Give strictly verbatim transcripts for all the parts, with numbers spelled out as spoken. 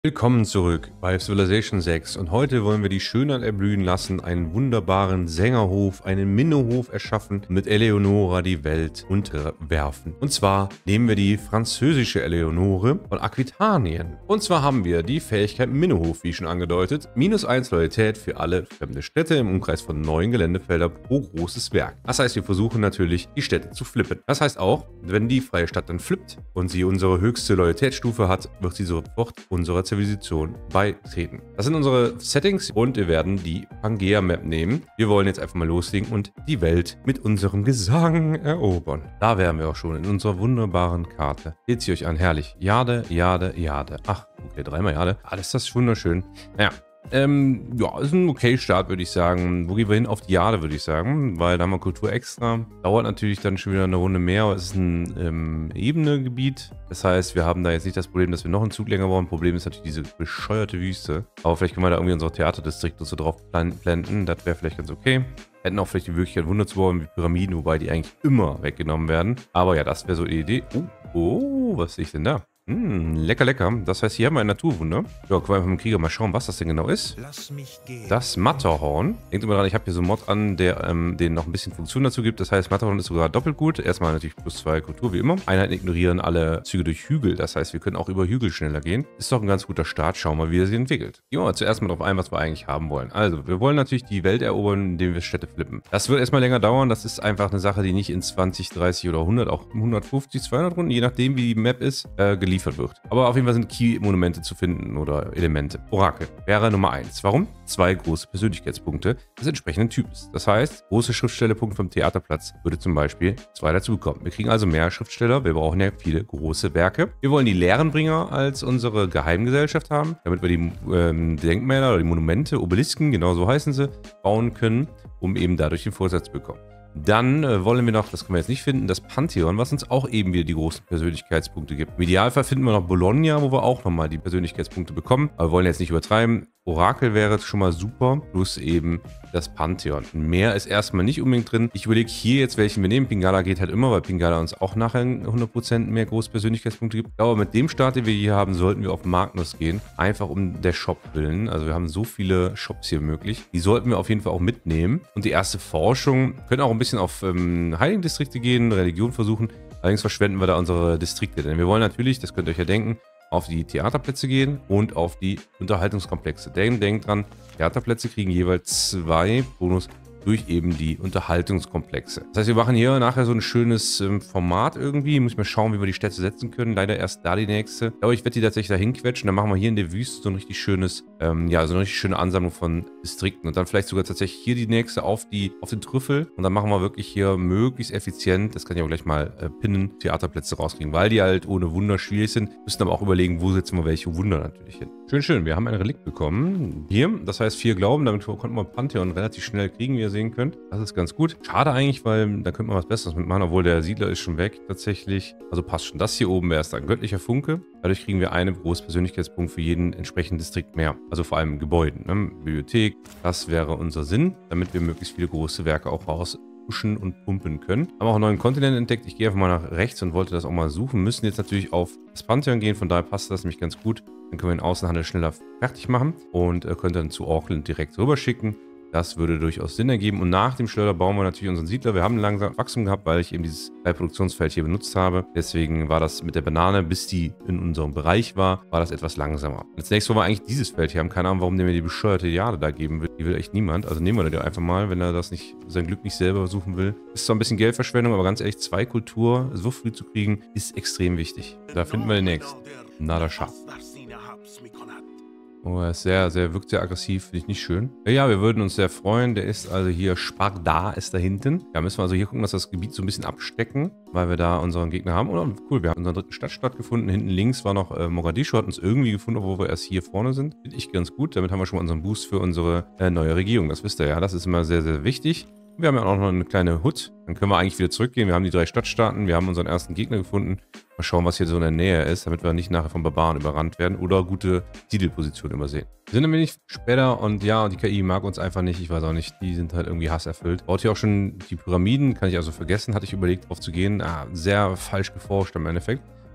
Willkommen zurück bei Civilization sechs und heute wollen wir die Schönheit erblühen lassen, einen wunderbaren Sängerhof, einen Minnehof erschaffen, mit Eleonora die Welt unterwerfen. Und zwar nehmen wir die französische Eleonore von Aquitanien. Und zwar haben wir die Fähigkeit Minnehof, wie schon angedeutet, minus eins Loyalität für alle fremde Städte im Umkreis von neun Geländefelder pro großes Werk. Das heißt, wir versuchen natürlich, die Städte zu flippen. Das heißt auch, wenn die freie Stadt dann flippt und sie unsere höchste Loyalitätsstufe hat, wird sie sofort unserer Zivilisation beitreten. Das sind unsere Settings und wir werden die Pangea Map nehmen. Wir wollen jetzt einfach mal loslegen und die Welt mit unserem Gesang erobern. Da wären wir auch schon in unserer wunderbaren Karte. Seht sie euch an, herrlich. Jade, Jade, Jade. Ach, okay, dreimal Jade. Alles das ist wunderschön. Naja. Ähm, ja, ist ein okay Start, würde ich sagen. Wo gehen wir hin? Auf die Jade, würde ich sagen, weil da haben wir Kultur extra. Dauert natürlich dann schon wieder eine Runde mehr, aber es ist ein ähm, Ebene-Gebiet. Das heißt, wir haben da jetzt nicht das Problem, dass wir noch einen Zug länger brauchen. Problem ist natürlich diese bescheuerte Wüste. Aber vielleicht können wir da irgendwie unsere Theaterdistrikte so drauf blenden. Das wäre vielleicht ganz okay. Hätten auch vielleicht die Möglichkeit, Wunder zu bauen wie Pyramiden, wobei die eigentlich immer weggenommen werden. Aber ja, das wäre so die Idee. Oh, oh, was sehe ich denn da? Hm, lecker, lecker. Das heißt, hier haben wir ein Naturwunder. Ja, können wir einfach mit dem Krieger mal schauen, was das denn genau ist. Lass mich gehen. Das Matterhorn. Denkt immer dran, ich habe hier so einen Mod an, der ähm, denen noch ein bisschen Funktion dazu gibt. Das heißt, Matterhorn ist sogar doppelt gut. Erstmal natürlich plus zwei Kultur, wie immer. Einheiten ignorieren alle Züge durch Hügel. Das heißt, wir können auch über Hügel schneller gehen. Ist doch ein ganz guter Start. Schauen wir mal, wie er sich entwickelt. Gehen wir mal zuerst mal darauf ein, was wir eigentlich haben wollen. Also, wir wollen natürlich die Welt erobern, indem wir Städte flippen. Das wird erstmal länger dauern. Das ist einfach eine Sache, die nicht in zwanzig, dreißig oder hundert, auch hundertfünfzig, zweihundert Runden, je nachdem, wie die Map ist, äh, geliefert wird. Aber auf jeden Fall sind Key-Monumente zu finden oder Elemente. Orakel wäre Nummer eins. Warum? Zwei große Persönlichkeitspunkte des entsprechenden Types. Das heißt, große Schriftstellerpunkte vom Theaterplatz würde zum Beispiel zwei dazu bekommen. Wir kriegen also mehr Schriftsteller. Wir brauchen ja viele große Werke. Wir wollen die Lehrenbringer als unsere Geheimgesellschaft haben, damit wir die ähm, Denkmäler oder die Monumente, Obelisken, genau so heißen sie, bauen können, um eben dadurch den Vorsatz zu bekommen. Dann äh, wollen wir noch, das können wir jetzt nicht finden, das Pantheon, was uns auch eben wieder die großen Persönlichkeitspunkte gibt. Im Idealfall finden wir noch Bologna, wo wir auch nochmal die Persönlichkeitspunkte bekommen. Aber wir wollen jetzt nicht übertreiben. Orakel wäre jetzt schon mal super, plus eben das Pantheon. Mehr ist erstmal nicht unbedingt drin. Ich überlege hier jetzt, welchen wir nehmen. Pingala geht halt immer, weil Pingala uns auch nachher hundert Prozent mehr große Persönlichkeitspunkte gibt. Aber mit dem Start, den wir hier haben, sollten wir auf Magnus gehen. Einfach um der Shop willen. Also wir haben so viele Shops hier möglich. Die sollten wir auf jeden Fall auch mitnehmen. Und die erste Forschung können auch ein bisschen auf ähm, Heiligendistrikte gehen, Religion versuchen. Allerdings verschwenden wir da unsere Distrikte. Denn wir wollen natürlich, das könnt ihr euch ja denken, auf die Theaterplätze gehen und auf die Unterhaltungskomplexe. Denn denkt dran, Theaterplätze kriegen jeweils zwei Bonus durch eben die Unterhaltungskomplexe. Das heißt, wir machen hier nachher so ein schönes ähm, Format irgendwie. Muss ich mal schauen, wie wir die Städte setzen können. Leider erst da die nächste. Aber ich werde die tatsächlich dahin quetschen. Dann machen wir hier in der Wüste so ein richtig schönes, ähm, ja, so eine richtig schöne Ansammlung von Distrikten. Und dann vielleicht sogar tatsächlich hier die nächste auf, die, auf den Trüffel. Und dann machen wir wirklich hier möglichst effizient, das kann ich auch gleich mal äh, pinnen, Theaterplätze rauskriegen. Weil die halt ohne Wunder schwierig sind. Müssen aber auch überlegen, wo setzen wir welche Wunder natürlich hin. Schön, schön. Wir haben ein Relikt bekommen. Hier, das heißt vier Glauben. Damit konnten wir Pantheon relativ schnell kriegen, wie ihr sehen könnt. Das ist ganz gut. Schade eigentlich, weil da könnte man was Besseres mitmachen, obwohl der Siedler ist schon weg tatsächlich. Also passt schon. Das hier oben wäre erst ein göttlicher Funke. Dadurch kriegen wir einen großen Persönlichkeitspunkt für jeden entsprechenden Distrikt mehr. Also vor allem Gebäuden, ne? Bibliothek. Das wäre unser Sinn, damit wir möglichst viele große Werke auch raus pushen und pumpen können. Haben auch einen neuen Kontinent entdeckt. Ich gehe einfach mal nach rechts und wollte das auch mal suchen. Müssen jetzt natürlich auf das Pantheon gehen, von daher passt das nämlich ganz gut. Dann können wir den Außenhandel schneller fertig machen und äh, können dann zu Auckland direkt rüber schicken. Das würde durchaus Sinn ergeben. Und nach dem Schleuder bauen wir natürlich unseren Siedler. Wir haben ein langsames Wachstum gehabt, weil ich eben dieses Produktionsfeld hier benutzt habe. Deswegen war das mit der Banane, bis die in unserem Bereich war, war das etwas langsamer. Als nächstes wollen wir eigentlich dieses Feld hier haben. Keine Ahnung, warum der mir die bescheuerte Jade da geben will. Die will echt niemand. Also nehmen wir das einfach mal, wenn er das nicht, sein Glück nicht selber suchen will. Ist zwar ein bisschen Geldverschwendung, aber ganz ehrlich, zwei Kultur so früh zu kriegen, ist extrem wichtig. Da finden wir den nächsten. Nadasha. Oh, er ist sehr, sehr, wirkt sehr aggressiv, finde ich nicht schön. Ja, wir würden uns sehr freuen. Der ist also hier, Sparda ist da hinten. Ja, müssen wir also hier gucken, dass wir das Gebiet so ein bisschen abstecken, weil wir da unseren Gegner haben. Oder cool, wir haben unseren dritten Stadtstaat gefunden. Hinten links war noch äh, Mogadischu, hat uns irgendwie gefunden, obwohl wir erst hier vorne sind. Finde ich ganz gut. Damit haben wir schon mal unseren Boost für unsere äh, neue Regierung. Das wisst ihr ja, das ist immer sehr, sehr wichtig. Wir haben ja auch noch eine kleine Hut. Dann können wir eigentlich wieder zurückgehen. Wir haben die drei Stadtstaaten. Wir haben unseren ersten Gegner gefunden. Mal schauen, was hier so in der Nähe ist, damit wir nicht nachher von Barbaren überrannt werden oder gute Siedelpositionen übersehen. Wir sind ein wenig später und ja, die K I mag uns einfach nicht. Ich weiß auch nicht, die sind halt irgendwie hasserfüllt. Baut hier auch schon die Pyramiden, kann ich also vergessen. Hatte ich überlegt, drauf zu gehen. Ah, sehr falsch geforscht im Endeffekt.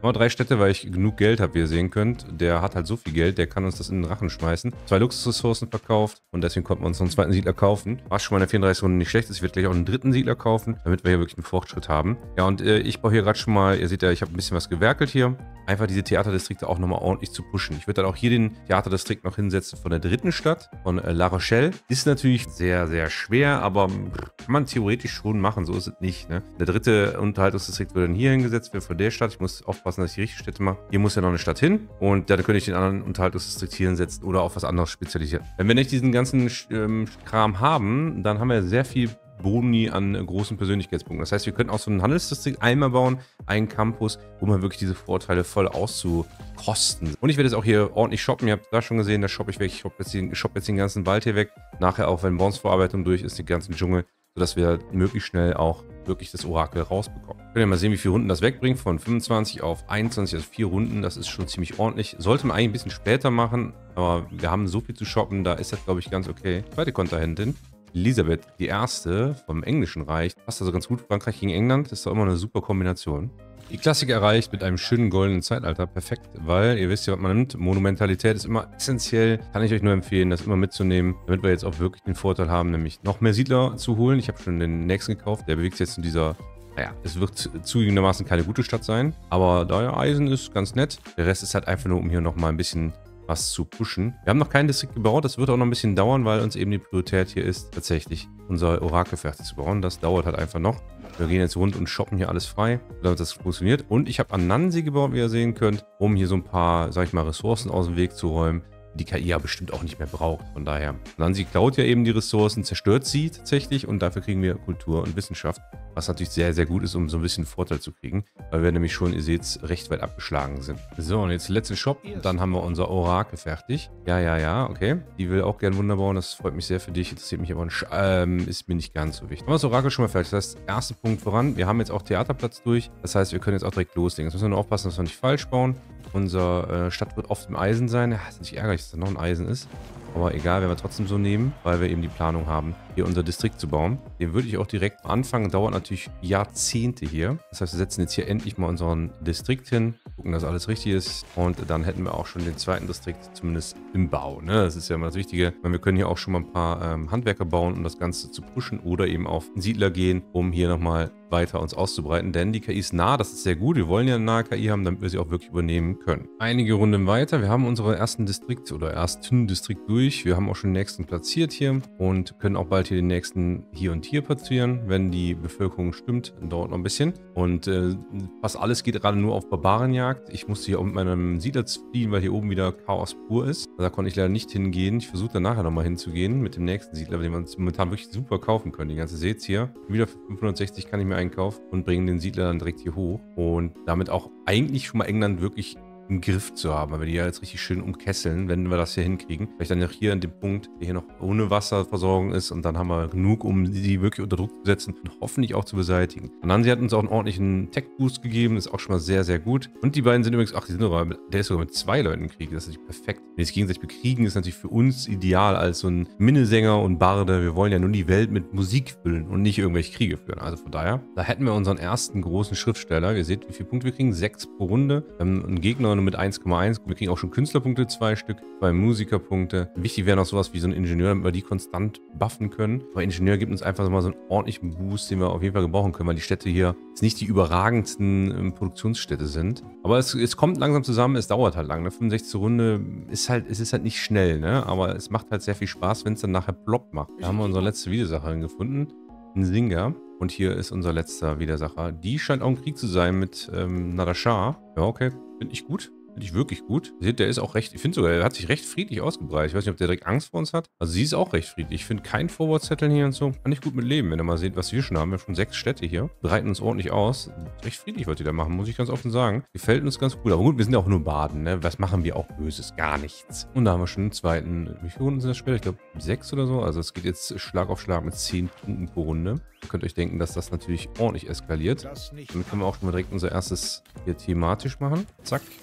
Nur drei Städte, weil ich genug Geld habe, wie ihr sehen könnt. Der hat halt so viel Geld, der kann uns das in den Rachen schmeißen. Zwei Luxusressourcen verkauft und deswegen konnten wir uns noch einen zweiten Siedler kaufen. Was schon mal in der vierunddreißig Runde nicht schlecht ist. Ich werde gleich auch einen dritten Siedler kaufen, damit wir hier wirklich einen Fortschritt haben. Ja, und äh, ich baue hier gerade schon mal, ihr seht ja, ich habe ein bisschen was gewerkelt hier. Einfach diese Theaterdistrikte auch nochmal ordentlich zu pushen. Ich würde dann auch hier den Theaterdistrikt noch hinsetzen von der dritten Stadt, von äh, La Rochelle. Ist natürlich sehr, sehr schwer, aber pff, kann man theoretisch schon machen. So ist es nicht. Ne? Der dritte Unterhaltungsdistrikt wird dann hier hingesetzt werden von der Stadt. Ich muss aufpassen, dass ich die richtige Städte mache. Hier muss ja noch eine Stadt hin und dann könnte ich den anderen Unterhaltungsdistrikt hier hinsetzen oder auf was anderes spezialisieren. Wenn wir nicht diesen ganzen ähm, Kram haben, dann haben wir sehr viel Boni an großen Persönlichkeitspunkten. Das heißt, wir könnten auch so einen Handelsdistrikt einmal bauen, einen Campus, um halt wirklich diese Vorteile voll auszukosten. Und ich werde jetzt auch hier ordentlich shoppen. Ihr habt da schon gesehen, da shoppe ich weg. Ich shoppe jetzt, den, shoppe jetzt den ganzen Wald hier weg. Nachher auch, wenn Bronzeverarbeitung durch ist, den ganzen Dschungel, sodass wir möglichst schnell auch wirklich das Orakel rausbekommen. Könnt ihr mal sehen, wie viele Runden das wegbringt. Von fünfundzwanzig auf einundzwanzig, also vier Runden. Das ist schon ziemlich ordentlich. Sollte man eigentlich ein bisschen später machen, aber wir haben so viel zu shoppen, da ist das, glaube ich, ganz okay. Zweite Kontrahentin. Elisabeth, die erste vom Englischen Reich. Passt also ganz gut. Frankreich gegen England. Das ist doch immer eine super Kombination. Die Klassik erreicht mit einem schönen goldenen Zeitalter. Perfekt, weil ihr wisst ja, was man nimmt. Monumentalität ist immer essentiell. Kann ich euch nur empfehlen, das immer mitzunehmen, damit wir jetzt auch wirklich den Vorteil haben, nämlich noch mehr Siedler zu holen. Ich habe schon den nächsten gekauft. Der bewegt sich jetzt in dieser... Naja, es wird zugegebenermaßen keine gute Stadt sein. Aber da ja Eisen ist ganz nett. Der Rest ist halt einfach nur, um hier nochmal ein bisschen was zu pushen. Wir haben noch keinen Distrikt gebaut, das wird auch noch ein bisschen dauern, weil uns eben die Priorität hier ist, tatsächlich unser Orakel fertig zu bauen. Das dauert halt einfach noch. Wir gehen jetzt rund und shoppen hier alles frei, damit das funktioniert. Und ich habe Anansi gebaut, wie ihr sehen könnt, um hier so ein paar, sag ich mal, Ressourcen aus dem Weg zu räumen, die K I ja bestimmt auch nicht mehr braucht. Von daher, Anansi klaut ja eben die Ressourcen, zerstört sie tatsächlich und dafür kriegen wir Kultur und Wissenschaft, was natürlich sehr, sehr gut ist, um so ein bisschen Vorteil zu kriegen, weil wir nämlich schon, ihr seht, recht weit abgeschlagen sind. So, und jetzt letzter Shop, und dann haben wir unser Orakel fertig. Ja, ja, ja, okay. Die will auch gerne Wunder bauen, das freut mich sehr für dich, interessiert mich aber nicht, ähm, ist mir nicht ganz so wichtig. Haben wir das Orakel schon mal fertig, das heißt, erster Punkt voran, wir haben jetzt auch Theaterplatz durch, das heißt, wir können jetzt auch direkt loslegen. Jetzt müssen wir nur aufpassen, dass wir nicht falsch bauen. Unsere äh, Stadt wird oft im Eisen sein, ja, ist nicht ärgerlich, dass da noch ein Eisen ist. Aber egal, werden wir trotzdem so nehmen, weil wir eben die Planung haben, hier unser Distrikt zu bauen. Den würde ich auch direkt anfangen. Dauert natürlich Jahrzehnte hier. Das heißt, wir setzen jetzt hier endlich mal unseren Distrikt hin, gucken, dass alles richtig ist. Und dann hätten wir auch schon den zweiten Distrikt, zumindest im Bau. Ne? Das ist ja immer das Wichtige. Wir können hier auch schon mal ein paar ähm, Handwerker bauen, um das Ganze zu pushen. Oder eben auf einen Siedler gehen, um hier nochmal weiter uns auszubreiten. Denn die K I ist nah, das ist sehr gut. Wir wollen ja eine nahe K I haben, damit wir sie auch wirklich übernehmen können. Einige Runden weiter. Wir haben unseren ersten Distrikt oder ersten Distrikt durch. Wir haben auch schon den nächsten platziert hier und können auch bald hier den nächsten hier und hier platzieren, wenn die Bevölkerung stimmt. Dauert noch ein bisschen. Und äh, fast alles geht gerade nur auf Barbarenjagd. Ich musste hier auch mit meinem Siedler fliehen, weil hier oben wieder Chaos pur ist. Da konnte ich leider nicht hingehen. Ich versuche dann nachher nochmal hinzugehen mit dem nächsten Siedler, den wir uns momentan wirklich super kaufen können. Die ganze seht hier. Wieder für fünfhundertsechzig kann ich mir einkaufen und bringen den Siedler dann direkt hier hoch. Und damit auch eigentlich schon mal England wirklich im Griff zu haben, weil wir die ja jetzt richtig schön umkesseln, wenn wir das hier hinkriegen. Vielleicht dann auch hier an dem Punkt, der hier noch ohne Wasserversorgung ist und dann haben wir genug, um sie wirklich unter Druck zu setzen und hoffentlich auch zu beseitigen. Anansi hat uns auch einen ordentlichen Tech-Boost gegeben, das ist auch schon mal sehr, sehr gut. Und die beiden sind übrigens, ach, die sind sogar, der ist sogar mit zwei Leuten im Krieg, das ist natürlich perfekt. Wenn die sich gegenseitig bekriegen, ist natürlich für uns ideal als so ein Minnesänger und Barde. Wir wollen ja nur die Welt mit Musik füllen und nicht irgendwelche Kriege führen. Also von daher, da hätten wir unseren ersten großen Schriftsteller. Ihr seht, wie viele Punkte wir kriegen, sechs pro Runde. Wir haben einen Gegner nur mit eins Komma eins. Wir kriegen auch schon Künstlerpunkte, zwei Stück, zwei Musikerpunkte. Wichtig wäre noch sowas wie so ein Ingenieur, damit wir die konstant buffen können. Aber Ingenieur gibt uns einfach mal so einen ordentlichen Boost, den wir auf jeden Fall gebrauchen können, weil die Städte hier jetzt nicht die überragendsten ähm, Produktionsstädte sind. Aber es, es kommt langsam zusammen, es dauert halt lang. Ne? fünfundsechzig Runde ist halt, es ist halt nicht schnell, ne? Aber es macht halt sehr viel Spaß, wenn es dann nachher plopp macht. Da haben wir unsere letzte Widersacherin gefunden, ein Singer. Und hier ist unser letzter Widersacher. Die scheint auch im Krieg zu sein mit ähm, Nadashar. Ja, okay, finde ich gut. Finde ich wirklich gut. Seht, der ist auch recht, ich finde sogar, er hat sich recht friedlich ausgebreitet. Ich weiß nicht, ob der direkt Angst vor uns hat. Also sie ist auch recht friedlich. Ich finde kein Forward-Zetteln hier und so. Kann ich gut mit leben, wenn ihr mal seht, was wir schon haben. Wir haben schon sechs Städte hier. Bereiten uns ordentlich aus. Recht friedlich, was die da machen, muss ich ganz offen sagen. Gefällt uns ganz gut. Aber gut, wir sind ja auch nur Baden, ne? Was machen wir auch Böses? Gar nichts. Und da haben wir schon einen zweiten. Wie viele Runden sind das später? Ich glaube, sechs oder so. Also es geht jetzt Schlag auf Schlag mit zehn Punkten pro Runde. Ihr könnt euch denken, dass das natürlich ordentlich eskaliert. Damit können wir auch schon mal direkt unser erstes hier thematisch machen. Zack. Und schon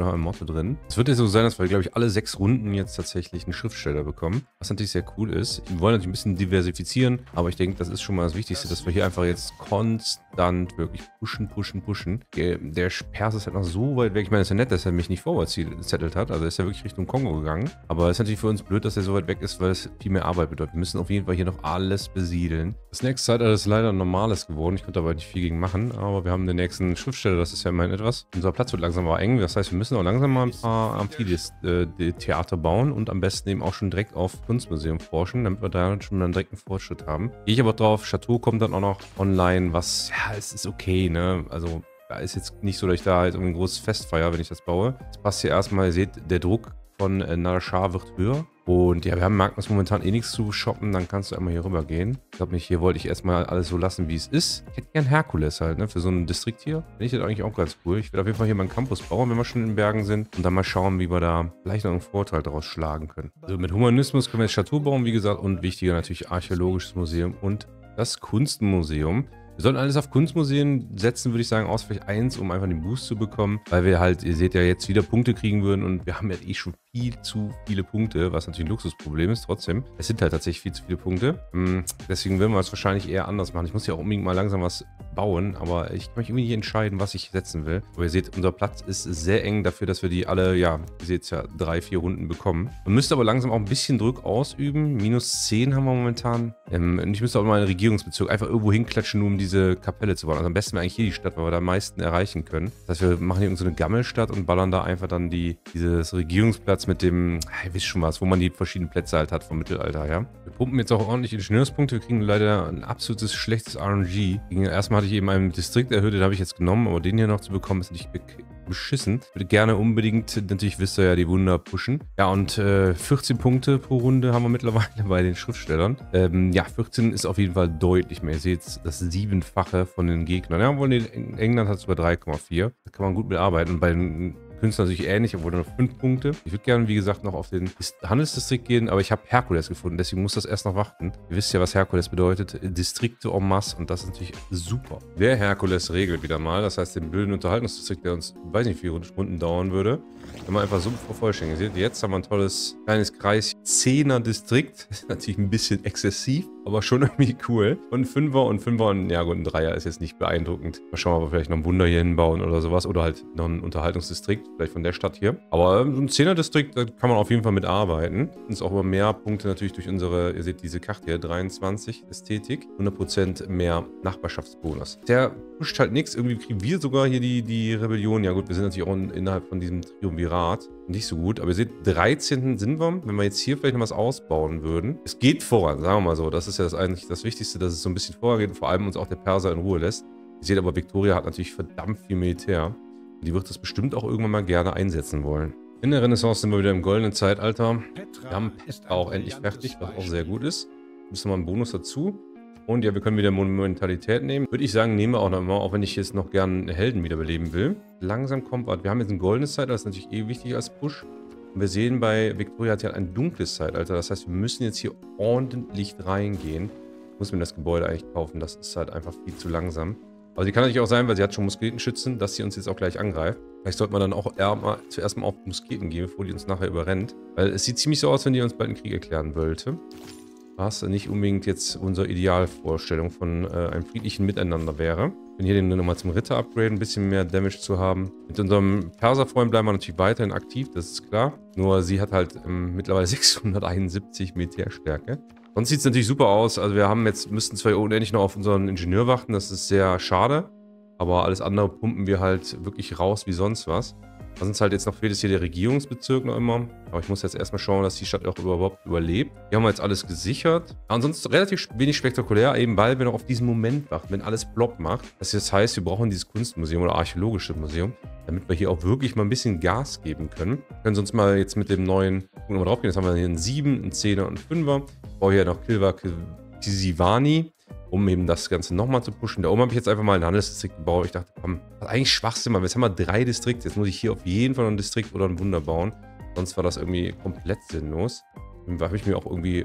mal im Motto drin. Es wird ja so sein, dass wir, glaube ich, alle sechs Runden jetzt tatsächlich einen Schriftsteller bekommen, was natürlich sehr cool ist. Wir wollen natürlich ein bisschen diversifizieren, aber ich denke, das ist schon mal das Wichtigste, dass wir hier einfach jetzt konstant wirklich pushen, pushen, pushen. Der, der Perser ist halt noch so weit weg. Ich meine, es ist ja nett, dass er mich nicht vorwärts gezettelt hat. Also ist er wirklich Richtung Kongo gegangen. Aber es ist natürlich für uns blöd, dass er so weit weg ist, weil es viel mehr Arbeit bedeutet. Wir müssen auf jeden Fall hier noch alles besiedeln. Das nächste Zeitalter ist leider ein normales geworden. Ich konnte aber nicht viel gegen machen. Aber wir haben den nächsten Schriftsteller. Das ist ja immerhin etwas. Unser Platz wird langsam aber eng. Das heißt, wir müssen auch langsam mal ein paar Amphitheater bauen und am besten eben auch schon direkt auf Kunstmuseum forschen, damit wir da schon einen direkten Fortschritt haben. Gehe ich aber drauf. Chateau kommt dann auch noch online, was, ja, es ist okay, ne? Also, da ist jetzt nicht so, dass ich da halt irgendwie ein großes Fest feiere, wenn ich das baue. Das passt hier erstmal, ihr seht, der Druck von äh, Narashar wird höher. Und ja, wir haben Magnus momentan eh nichts zu shoppen, dann kannst du einmal hier rüber gehen. Ich glaube nicht, hier wollte ich erstmal alles so lassen, wie es ist. Ich hätte gern Herkules halt, ne, für so einen Distrikt hier. Finde ich das eigentlich auch ganz cool. Ich werde auf jeden Fall hier meinen Campus bauen, wenn wir schon in den Bergen sind. Und dann mal schauen, wie wir da vielleicht noch einen Vorteil daraus schlagen können. Also mit Humanismus können wir jetzt Chateau bauen, wie gesagt. Und wichtiger natürlich Archäologisches Museum und das Kunstmuseum. Wir sollten alles auf Kunstmuseen setzen, würde ich sagen, aus vielleicht eins, um einfach den Boost zu bekommen, weil wir halt, ihr seht ja, jetzt wieder Punkte kriegen würden und wir haben ja eh schon viel zu viele Punkte, was natürlich ein Luxusproblem ist, trotzdem. Es sind halt tatsächlich viel zu viele Punkte, deswegen werden wir es wahrscheinlich eher anders machen. Ich muss ja auch unbedingt mal langsam was bauen, aber ich kann mich irgendwie nicht entscheiden, was ich setzen will. Aber ihr seht, unser Platz ist sehr eng dafür, dass wir die alle, ja, ihr seht es ja, drei, vier Runden bekommen. Man müsste aber langsam auch ein bisschen Druck ausüben. Minus zehn haben wir momentan. Ähm, und ich müsste auch mal einen Regierungsbezirk einfach irgendwo hinklatschen, nur um diese Kapelle zu bauen. Also am besten wäre eigentlich hier die Stadt, weil wir da am meisten erreichen können. Das heißt, wir machen hier irgendeine so eine Gammelstadt und ballern da einfach dann die, dieses Regierungsplatz mit dem, ihr wisst schon was, wo man die verschiedenen Plätze halt hat vom Mittelalter, ja. Wir pumpen jetzt auch ordentlich Ingenieurspunkte. Wir kriegen leider ein absolutes schlechtes R N G. Erstmal hatte ich eben einen Distrikt erhöht, den habe ich jetzt genommen, aber den hier noch zu bekommen, ist nicht beschissen. Ich würde gerne unbedingt, natürlich wisst ihr ja, die Wunder pushen. Ja, und äh, vierzehn Punkte pro Runde haben wir mittlerweile bei den Schriftstellern. Ähm, ja, vierzehn ist auf jeden Fall deutlich mehr. Ihr seht das Siebenfache von den Gegnern. Ja, obwohl in England hat es sogar drei Komma vier. Da kann man gut mitarbeiten. Und bei den Künstler natürlich ähnlich, obwohl nur fünf Punkte. Ich würde gerne, wie gesagt, noch auf den Handelsdistrikt gehen, aber ich habe Herkules gefunden, deswegen muss das erst noch warten. Ihr wisst ja, was Herkules bedeutet. Distrikte en masse und das ist natürlich super. Der Herkules regelt wieder mal, das heißt, den blöden Unterhaltungsdistrikt, der uns, weiß nicht, wie viele Runden dauern würde, wenn man einfach so vervollständigen. Seht ihr, jetzt haben wir ein tolles kleines Kreis zehner Distrikt. Das ist natürlich ein bisschen exzessiv, aber schon irgendwie cool. Und ein Fünfer und Fünfer und, ja gut, ein Dreier ist jetzt nicht beeindruckend. Mal schauen, ob wir vielleicht noch ein Wunder hier hinbauen oder sowas oder halt noch ein Unterhaltungsdistrikt, vielleicht von der Stadt hier. Aber so ein Zehner-Distrikt, da kann man auf jeden Fall mitarbeiten. Uns auch über mehr Punkte natürlich durch unsere, ihr seht diese Karte hier, dreiundzwanzig Ästhetik, hundert Prozent mehr Nachbarschaftsbonus. Der pusht halt nichts. Irgendwie kriegen wir sogar hier die, die Rebellion. Ja gut, wir sind natürlich auch in, innerhalb von diesem Triumvirat nicht so gut. Aber ihr seht, dreizehnten sind wir. Wenn wir jetzt hier vielleicht noch was ausbauen würden. Es geht voran, sagen wir mal so. Das ist ja das eigentlich das Wichtigste, dass es so ein bisschen vorgeht. Und vor allem uns auch der Perser in Ruhe lässt. Ihr seht aber, Victoria hat natürlich verdammt viel Militär. Die wird das bestimmt auch irgendwann mal gerne einsetzen wollen. In der Renaissance sind wir wieder im goldenen Zeitalter. Wir haben Petra auch endlich fertig, was auch sehr gut ist. Müssen wir einen Bonus dazu. Und ja, wir können wieder Monumentalität nehmen. Würde ich sagen, nehmen wir auch noch mal, auch wenn ich jetzt noch gerne Helden wiederbeleben will. Langsam kommt was. Wir haben jetzt ein goldenes Zeitalter, das ist natürlich eh wichtig als Push. Und wir sehen, bei Victoria hat ja ein dunkles Zeitalter. Das heißt, wir müssen jetzt hier ordentlich reingehen. Ich muss mir das Gebäude eigentlich kaufen. Das ist halt einfach viel zu langsam. Aber sie kann natürlich auch sein, weil sie hat schon Musketenschützen, dass sie uns jetzt auch gleich angreift. Vielleicht sollte man dann auch eher mal, zuerst mal auf Musketen gehen, bevor die uns nachher überrennt. Weil es sieht ziemlich so aus, wenn die uns bald einen Krieg erklären wollte. Was nicht unbedingt jetzt unsere Idealvorstellung von äh, einem friedlichen Miteinander wäre. Wenn hier den nochmal zum Ritter upgraden, ein bisschen mehr Damage zu haben. Mit unserem Perserfreund bleiben wir natürlich weiterhin aktiv, das ist klar. Nur sie hat halt ähm, mittlerweile sechshunderteinundsiebzig Militärstärke. Sonst sieht es natürlich super aus. Also wir haben jetzt, müssten zwar unendlich noch auf unseren Ingenieur warten, das ist sehr schade. Aber alles andere pumpen wir halt wirklich raus wie sonst was. Was uns halt jetzt noch fehlt, ist hier der Regierungsbezirk noch immer. Aber ich muss jetzt erstmal schauen, dass die Stadt auch überhaupt überlebt. Hier haben wir jetzt alles gesichert. Ansonsten relativ wenig spektakulär, eben weil wir noch auf diesen Moment warten, wenn alles plopp macht. Das heißt, wir brauchen dieses Kunstmuseum oder archäologische Museum, damit wir hier auch wirklich mal ein bisschen Gas geben können. Wir können sonst mal jetzt mit dem neuen Punkt mal drauf gehen. Jetzt haben wir hier einen sieben, einen zehner und einen fünfer. Ich brauche hier noch Kilva Kisivani, um eben das Ganze nochmal zu pushen. Da oben habe ich jetzt einfach mal einen Handelsdistrikt gebaut. Ich dachte, komm, das ist eigentlich Schwachsinn, weil jetzt haben wir drei Distrikte. Jetzt muss ich hier auf jeden Fall noch ein Distrikt oder ein Wunder bauen. Sonst war das irgendwie komplett sinnlos. Da habe ich mir auch irgendwie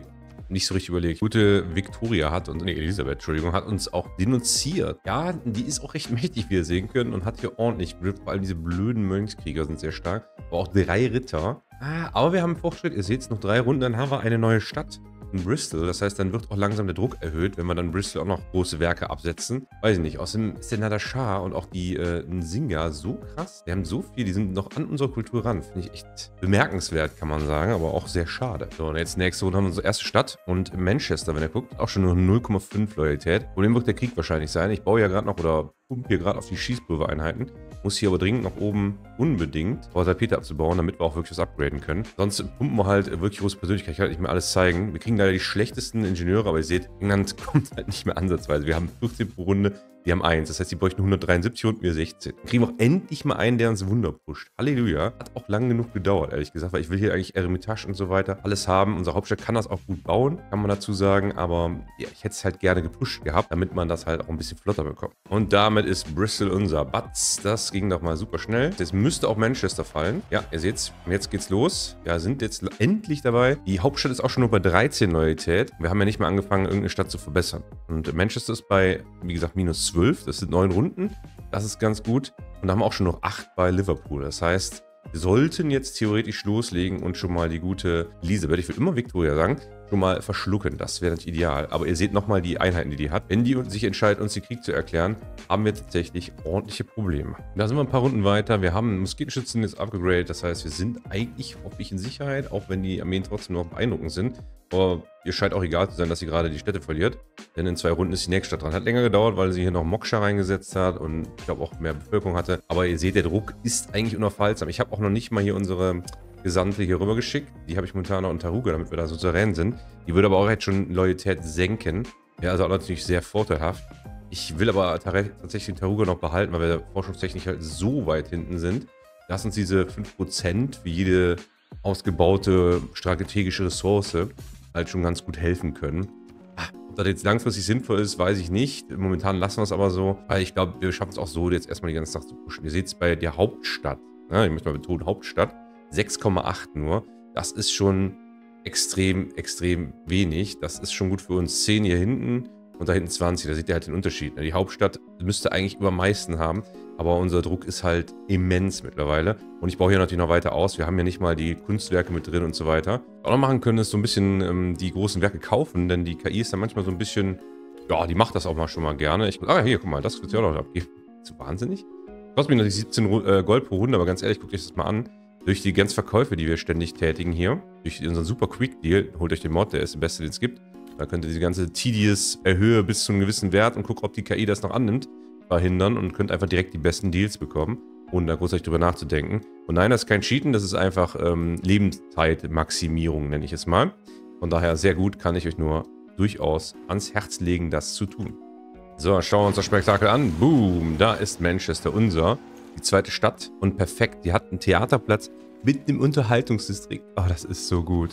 nicht so richtig überlegt. Gute Victoria hat und, nee, Elisabeth, Entschuldigung, hat uns auch denunziert. Ja, die ist auch recht mächtig, wie ihr sehen könnt, und hat hier ordentlich Grip. Vor allem diese blöden Mönchskrieger sind sehr stark. Aber auch drei Ritter. Ah, aber wir haben Fortschritt. Ihr seht es, noch drei Runden, dann haben wir eine neue Stadt. In Bristol. Das heißt, dann wird auch langsam der Druck erhöht, wenn wir dann in Bristol auch noch große Werke absetzen. Weiß ich nicht. Außerdem ist der Nader Shah und auch die äh, Nsinga so krass. Die haben so viel, die sind noch an unsere Kultur ran. Finde ich echt bemerkenswert, kann man sagen, aber auch sehr schade. So, und jetzt nächste Runde haben wir unsere erste Stadt und Manchester, wenn ihr guckt, auch schon nur null Komma fünf Loyalität. Problem wird der Krieg wahrscheinlich sein. Ich baue ja gerade noch oder pumpe hier gerade auf die Schießpulvereinheiten. Muss hier aber dringend nach oben unbedingt Salpeter abzubauen, damit wir auch wirklich was upgraden können. Sonst pumpen wir halt wirklich große Persönlichkeit. Ich kann halt nicht mehr alles zeigen. Wir kriegen leider die schlechtesten Ingenieure, aber ihr seht, England kommt halt nicht mehr ansatzweise. Wir haben fünfzehn pro Runde, die haben eins. Das heißt, die bräuchten hundertdreiundsiebzig und wir sechzehn. Dann kriegen wir auch endlich mal einen, der uns Wunder pusht. Halleluja. Hat auch lang genug gedauert, ehrlich gesagt, weil ich will hier eigentlich Eremitage und so weiter alles haben. Unsere Hauptstadt kann das auch gut bauen, kann man dazu sagen. Aber ja, ich hätte es halt gerne gepusht gehabt, damit man das halt auch ein bisschen flotter bekommt. Und damit ist Bristol unser Batz. Das ging doch mal super schnell. Jetzt müsste auch Manchester fallen. Ja, ihr seht's. Und jetzt geht's los. Ja, sind jetzt endlich dabei. Die Hauptstadt ist auch schon nur bei dreizehn Loyalität. Wir haben ja nicht mehr angefangen, irgendeine Stadt zu verbessern. Und Manchester ist bei, wie gesagt, minus zwölf. Das sind neun Runden. Das ist ganz gut. Und da haben wir auch schon noch acht bei Liverpool. Das heißt, wir sollten jetzt theoretisch loslegen und schon mal die gute Elisabeth, ich will immer Victoria sagen, schon mal verschlucken. Das wäre natürlich ideal. Aber ihr seht nochmal die Einheiten, die die hat. Wenn die sich entscheidet, uns den Krieg zu erklären, haben wir tatsächlich ordentliche Probleme. Da sind wir ein paar Runden weiter. Wir haben Musketenschützen jetzt upgegradet. Das heißt, wir sind eigentlich hoffentlich in Sicherheit, auch wenn die Armeen trotzdem noch beeindruckend sind. Aber ihr scheint auch egal zu sein, dass sie gerade die Städte verliert. Denn in zwei Runden ist die nächste Stadt dran. Hat länger gedauert, weil sie hier noch Moksha reingesetzt hat und ich glaube auch mehr Bevölkerung hatte. Aber ihr seht, der Druck ist eigentlich unaufhaltsam. Ich habe auch noch nicht mal hier unsere Gesandte hier rüber geschickt. Die habe ich momentan noch in Taruga, damit wir da souverän sind. Die würde aber auch jetzt schon Loyalität senken. Ja, also auch natürlich sehr vorteilhaft. Ich will aber tatsächlich den Taruga noch behalten, weil wir forschungstechnisch halt so weit hinten sind, dass uns diese fünf Prozent für jede ausgebaute strategische Ressource halt schon ganz gut helfen können. Ob das jetzt langfristig sinnvoll ist, weiß ich nicht. Momentan lassen wir es aber so, weil ich glaube, wir schaffen es auch so, jetzt erstmal die ganze Sache zu pushen. Ihr seht es bei der Hauptstadt, ne? Ich möchte mal betonen, Hauptstadt, sechs Komma acht nur. Das ist schon extrem, extrem wenig. Das ist schon gut für uns. zehn hier hinten und da hinten zwanzig. Da seht ihr halt den Unterschied. Die Hauptstadt müsste eigentlich über am meisten haben, aber unser Druck ist halt immens mittlerweile. Und ich baue hier natürlich noch weiter aus. Wir haben ja nicht mal die Kunstwerke mit drin und so weiter. Was wir auch noch machen können, ist so ein bisschen ähm, die großen Werke kaufen, denn die K I ist dann manchmal so ein bisschen, ja, die macht das auch mal schon mal gerne. Ich, ah, hier, guck mal, das wird ja auch noch abgeben. Zu wahnsinnig. Kostet mich natürlich siebzehn äh, Gold pro Runde, aber ganz ehrlich, guckt euch das mal an. Durch die ganzen Verkäufe, die wir ständig tätigen hier, durch unseren super Quick Deal, holt euch den Mod, der ist der beste, den es gibt. Da könnt ihr diese ganze Tedious erhöhe bis zu einem gewissen Wert und guckt, ob die K I das noch annimmt, verhindern und könnt einfach direkt die besten Deals bekommen, ohne da großartig drüber nachzudenken. Und nein, das ist kein Cheaten, das ist einfach ähm, Lebenszeitmaximierung, nenne ich es mal. Von daher sehr gut, kann ich euch nur durchaus ans Herz legen, das zu tun. So, schauen wir uns das Spektakel an. Boom, da ist Manchester unser. Die zweite Stadt und perfekt. Die hat einen Theaterplatz mitten im Unterhaltungsdistrikt. Oh, das ist so gut.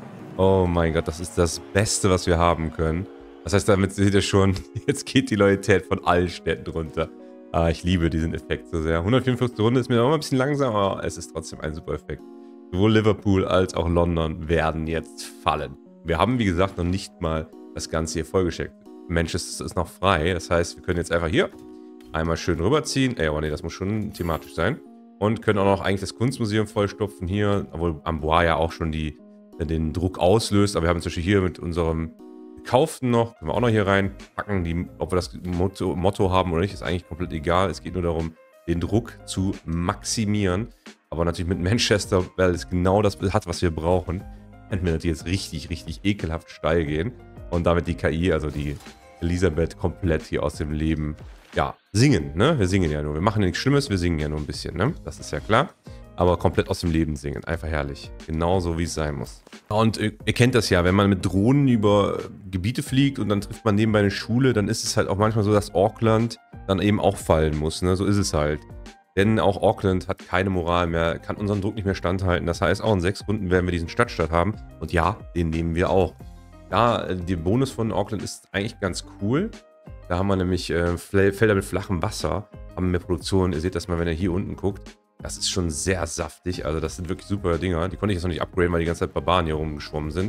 Oh mein Gott, das ist das Beste, was wir haben können. Das heißt, damit seht ihr schon, jetzt geht die Loyalität von allen Städten runter. Ah, ich liebe diesen Effekt so sehr. hundertvierundfünfzig Runde ist mir noch mal ein bisschen langsam, aber es ist trotzdem ein super Effekt. Sowohl Liverpool als auch London werden jetzt fallen. Wir haben, wie gesagt, noch nicht mal das Ganze hier vollgeschickt. Manchester ist noch frei, das heißt, wir können jetzt einfach hier einmal schön rüberziehen. Ey, aber nee, das muss schon thematisch sein. Und können auch noch eigentlich das Kunstmuseum vollstopfen hier, obwohl Amboise ja auch schon die, den Druck auslöst. Aber wir haben zum Beispiel hier mit unserem Gekauften noch, können wir auch noch hier reinpacken. Die, ob wir das Motto, Motto haben oder nicht, ist eigentlich komplett egal. Es geht nur darum, den Druck zu maximieren. Aber natürlich mit Manchester, weil es genau das hat, was wir brauchen, könnten wir natürlich jetzt richtig, richtig ekelhaft steil gehen. Und damit die K I, also die Elisabeth, komplett hier aus dem Leben, ja, singen, ne? Wir singen ja nur. Wir machen ja nichts Schlimmes, wir singen ja nur ein bisschen, ne? Das ist ja klar. Aber komplett aus dem Leben singen. Einfach herrlich. Genauso, wie es sein muss. Und ihr kennt das ja, wenn man mit Drohnen über Gebiete fliegt und dann trifft man nebenbei eine Schule, dann ist es halt auch manchmal so, dass Auckland dann eben auch fallen muss, ne? So ist es halt. Denn auch Auckland hat keine Moral mehr, kann unseren Druck nicht mehr standhalten. Das heißt, auch in sechs Runden werden wir diesen Stadtstaat haben. Und ja, den nehmen wir auch. Ja, der Bonus von Auckland ist eigentlich ganz cool. Da haben wir nämlich äh, Felder mit flachem Wasser, haben mehr Produktion. Ihr seht das mal, wenn ihr hier unten guckt. Das ist schon sehr saftig. Also das sind wirklich super Dinger. Die konnte ich jetzt noch nicht upgraden, weil die ganze Zeit Barbaren hier rumgeschwommen sind. Ich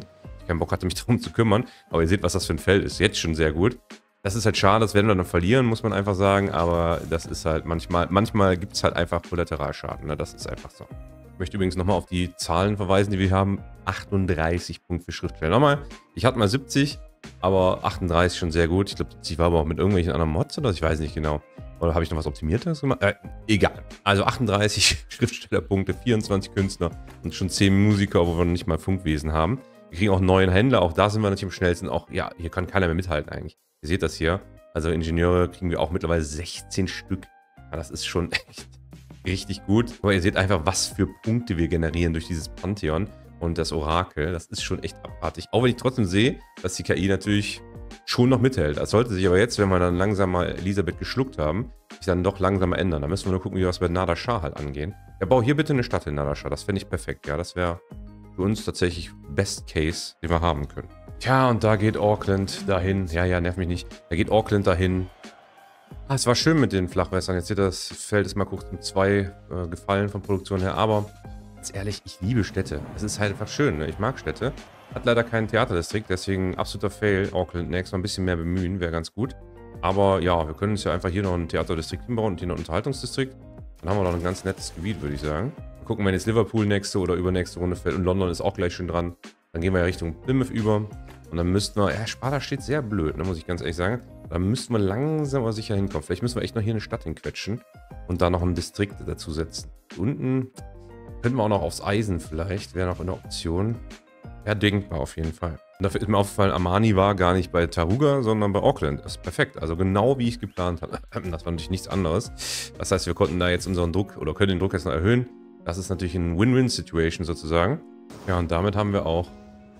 keinen Bock hatte, mich darum zu kümmern. Aber ihr seht, was das für ein Feld ist. Jetzt schon sehr gut. Das ist halt schade, das werden wir dann verlieren, muss man einfach sagen. Aber das ist halt manchmal, manchmal gibt es halt einfach Kollateralschaden. Ne? Das ist einfach so. Ich möchte übrigens nochmal auf die Zahlen verweisen, die wir haben. achtunddreißig Punkte für Schriftsteller. Nochmal, ich hatte mal siebzig, aber achtunddreißig schon sehr gut. Ich glaube, siebzig war aber auch mit irgendwelchen anderen Mods oder ich weiß nicht genau. Oder habe ich noch was Optimiertes gemacht? Äh, egal. Also achtunddreißig Schriftstellerpunkte, vierundzwanzig Künstler und schon zehn Musiker, wo wir noch nicht mal Funkwesen haben. Wir kriegen auch neun Händler, auch da sind wir natürlich am schnellsten. Auch, ja, hier kann keiner mehr mithalten eigentlich. Ihr seht das hier. Also Ingenieure kriegen wir auch mittlerweile sechzehn Stück. Ja, das ist schon echt richtig gut. Aber ihr seht einfach, was für Punkte wir generieren durch dieses Pantheon und das Orakel. Das ist schon echt abartig. Auch wenn ich trotzdem sehe, dass die K I natürlich schon noch mithält. Das sollte sich aber jetzt, wenn wir dann langsam mal Elisabeth geschluckt haben, sich dann doch langsam ändern. Da müssen wir nur gucken, wie wir das bei Nader Shah halt angehen. Ja, bau hier bitte eine Stadt in Nader Shah. Das fände ich perfekt. Ja, das wäre für uns tatsächlich Best Case, den wir haben können. Tja, und da geht Auckland dahin. Ja, ja, nerv mich nicht. Da geht Auckland dahin. Ah, es war schön mit den Flachwässern. Jetzt seht ihr, das Feld ist mal kurz um zwei äh, gefallen von Produktion her. Aber ganz ehrlich, ich liebe Städte. Es ist halt einfach schön. Ne? Ich mag Städte. Hat leider keinen Theaterdistrikt, deswegen absoluter Fail. Auckland nächstes Mal ein bisschen mehr bemühen, wäre ganz gut. Aber ja, wir können uns ja einfach hier noch ein Theaterdistrikt hinbauen und hier noch ein Unterhaltungsdistrikt. Dann haben wir noch ein ganz nettes Gebiet, würde ich sagen. Wir gucken, wenn jetzt Liverpool nächste oder übernächste Runde fällt und London ist auch gleich schon dran. Dann gehen wir ja Richtung Plymouth über. Und dann müssten wir, ja, Sparta steht sehr blöd, ne, muss ich ganz ehrlich sagen. Da müssten wir langsam aber sicher hinkommen. Vielleicht müssen wir echt noch hier eine Stadt hinquetschen und da noch ein Distrikt dazu setzen. Unten könnten wir auch noch aufs Eisen vielleicht, wäre noch eine Option. Ja, denkbar auf jeden Fall. Und dafür ist mir aufgefallen, Armani war gar nicht bei Taruga, sondern bei Auckland. Das ist perfekt. Also genau wie ich es geplant habe. Das war natürlich nichts anderes. Das heißt, wir konnten da jetzt unseren Druck oder können den Druck jetzt noch erhöhen. Das ist natürlich eine Win-Win-Situation sozusagen. Ja, und damit haben wir auch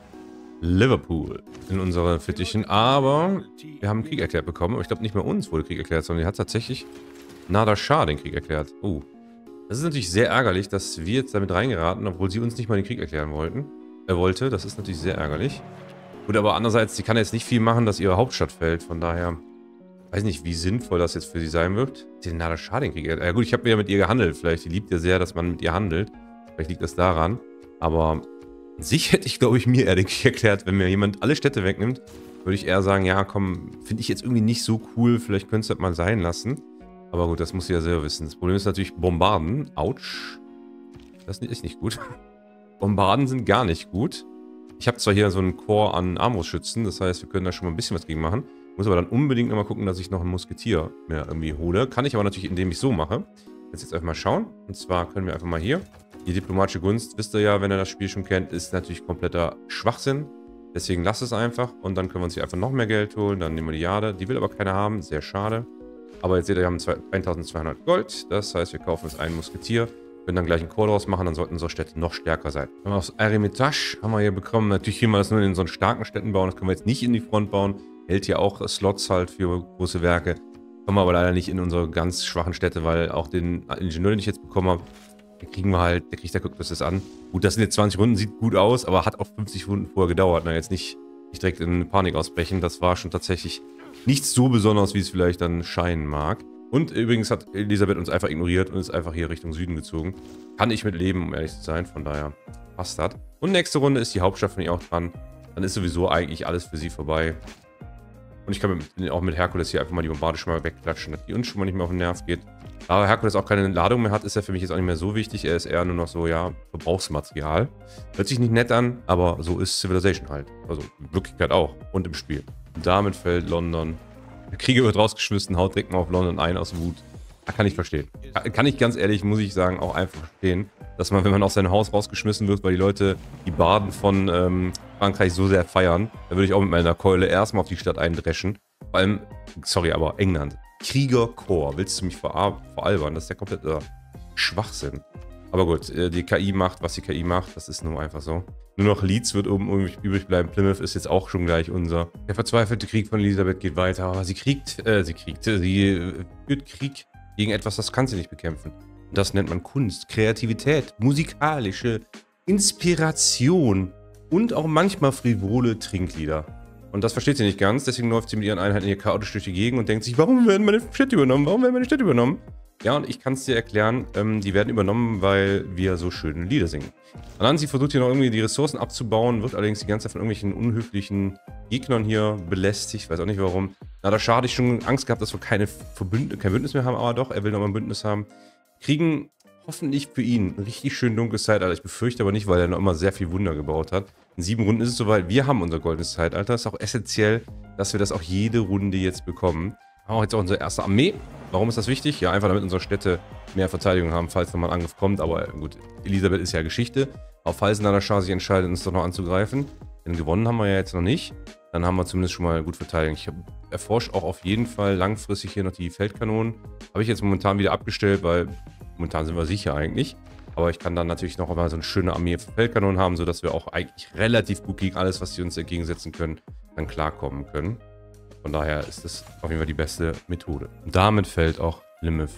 Liverpool in unseren Fittichen. Aber wir haben Krieg erklärt bekommen. Aber ich glaube, nicht mehr uns wurde Krieg erklärt, sondern die hat tatsächlich Nader Shah den Krieg erklärt. Oh. Das ist natürlich sehr ärgerlich, dass wir jetzt damit reingeraten, obwohl sie uns nicht mal den Krieg erklären wollten. Er wollte, das ist natürlich sehr ärgerlich. Gut, aber andererseits, sie kann jetzt nicht viel machen, dass ihre Hauptstadt fällt. Von daher, weiß nicht, wie sinnvoll das jetzt für sie sein wird. Den Nader Shah den Krieg. Ja gut, ich habe ja mit ihr gehandelt. Vielleicht, die liebt ja sehr, dass man mit ihr handelt. Vielleicht liegt das daran. Aber an sich hätte ich, glaube ich, mir eher den Krieg erklärt, wenn mir jemand alle Städte wegnimmt, würde ich eher sagen, ja komm, finde ich jetzt irgendwie nicht so cool. Vielleicht könntest du das mal sein lassen. Aber gut, das muss sie ja selber wissen. Das Problem ist natürlich Bombarden. Autsch. Das ist nicht gut. Bombarden sind gar nicht gut. Ich habe zwar hier so einen Chor an Armbrustschützen, das heißt, wir können da schon mal ein bisschen was gegen machen. Muss aber dann unbedingt nochmal gucken, dass ich noch einen Musketier mehr irgendwie hole. Kann ich aber natürlich, indem ich so mache. Jetzt jetzt einfach mal schauen. Und zwar können wir einfach mal hier. Die diplomatische Gunst, wisst ihr ja, wenn ihr das Spiel schon kennt, ist natürlich kompletter Schwachsinn. Deswegen lasst es einfach. Und dann können wir uns hier einfach noch mehr Geld holen. Dann nehmen wir die Jade. Die will aber keiner haben. Sehr schade. Aber jetzt seht ihr, wir haben eintausendzweihundert Gold. Das heißt, wir kaufen uns einen Musketier. Können dann gleich einen Chor draus machen, dann sollten unsere Städte noch stärker sein. Wenn wir aus Eremitage haben wir hier bekommen, natürlich hier mal das nur in so einen starken Städten bauen, das können wir jetzt nicht in die Front bauen. Hält hier auch Slots halt für große Werke. Kommen wir aber leider nicht in unsere ganz schwachen Städte, weil auch den Ingenieur, den ich jetzt bekommen habe, den kriegen wir halt, der kriegt, der guckt uns das an. Gut, das sind jetzt zwanzig Runden, sieht gut aus, aber hat auch fünfzig Runden vorher gedauert. Na, jetzt nicht, nicht direkt in Panik ausbrechen, das war schon tatsächlich nichts so besonders, wie es vielleicht dann scheinen mag. Und übrigens hat Elisabeth uns einfach ignoriert und ist einfach hier Richtung Süden gezogen. Kann ich mit leben, um ehrlich zu sein. Von daher passt das. Und nächste Runde ist die Hauptstadt von ihr auch dran. Dann ist sowieso eigentlich alles für sie vorbei. Und ich kann mit, auch mit Herkules hier einfach mal die Bombarde schon mal wegklatschen, dass die uns schon mal nicht mehr auf den Nerv geht. Da Herkules auch keine Ladung mehr hat, ist er für mich jetzt auch nicht mehr so wichtig. Er ist eher nur noch so, ja, Verbrauchsmaterial. Hört sich nicht nett an, aber so ist Civilization halt. Also in Wirklichkeit auch. Und im Spiel. Und damit fällt London. Der Krieger wird rausgeschmissen, haut direkt mal auf London ein aus Wut. Da kann ich verstehen. Kann ich ganz ehrlich, muss ich sagen, auch einfach verstehen, dass man, wenn man aus seinem Haus rausgeschmissen wird, weil die Leute die Barden von ähm, Frankreich so sehr feiern, da würde ich auch mit meiner Keule erstmal auf die Stadt eindreschen. Vor allem, sorry, aber England. Kriegerkorps, willst du mich ver veralbern? Das ist ja komplett äh, Schwachsinn. Aber gut, äh, die K I macht, was die K I macht, das ist nur einfach so. Nur noch Leeds wird oben übrig bleiben. Plymouth ist jetzt auch schon gleich unser. Der verzweifelte Krieg von Elisabeth geht weiter. Aber sie kriegt, äh, sie kriegt, sie äh, führt Krieg gegen etwas, das kann sie nicht bekämpfen. Und das nennt man Kunst, Kreativität, musikalische Inspiration und auch manchmal frivole Trinklieder. Und das versteht sie nicht ganz, deswegen läuft sie mit ihren Einheiten hier chaotisch durch die Gegend und denkt sich, warum werden meine Städte übernommen? Warum werden meine Städte übernommen? Ja, und ich kann es dir erklären, ähm, die werden übernommen, weil wir so schöne Lieder singen. Anansi versucht hier noch irgendwie die Ressourcen abzubauen, wird allerdings die ganze Zeit von irgendwelchen unhöflichen Gegnern hier belästigt, weiß auch nicht warum. Na, da schade ich schon Angst gehabt, dass wir keine Verbünd kein Bündnis mehr haben, aber doch, er will nochmal ein Bündnis haben. Kriegen hoffentlich für ihn ein richtig schön dunkles Zeitalter. Ich befürchte aber nicht, weil er noch immer sehr viel Wunder gebaut hat. In sieben Runden ist es soweit. Wir haben unser goldenes Zeitalter. Es ist auch essentiell, dass wir das auch jede Runde jetzt bekommen. Haben auch jetzt auch unsere erste Armee. Warum ist das wichtig? Ja, einfach damit unsere Städte mehr Verteidigung haben, falls nochmal ein Angriff kommt. Aber gut, Elisabeth ist ja Geschichte. Auch falls Nadashar sich entscheidet, uns doch noch anzugreifen. Denn gewonnen haben wir ja jetzt noch nicht. Dann haben wir zumindest schon mal gut Verteidigung. Ich erforsche auch auf jeden Fall langfristig hier noch die Feldkanonen. Habe ich jetzt momentan wieder abgestellt, weil momentan sind wir sicher eigentlich. Aber ich kann dann natürlich noch mal so eine schöne Armee für Feldkanonen haben, sodass wir auch eigentlich relativ gut gegen alles, was sie uns entgegensetzen können, dann klarkommen können. Von daher ist das auf jeden Fall die beste Methode. Und damit fällt auch Plymouth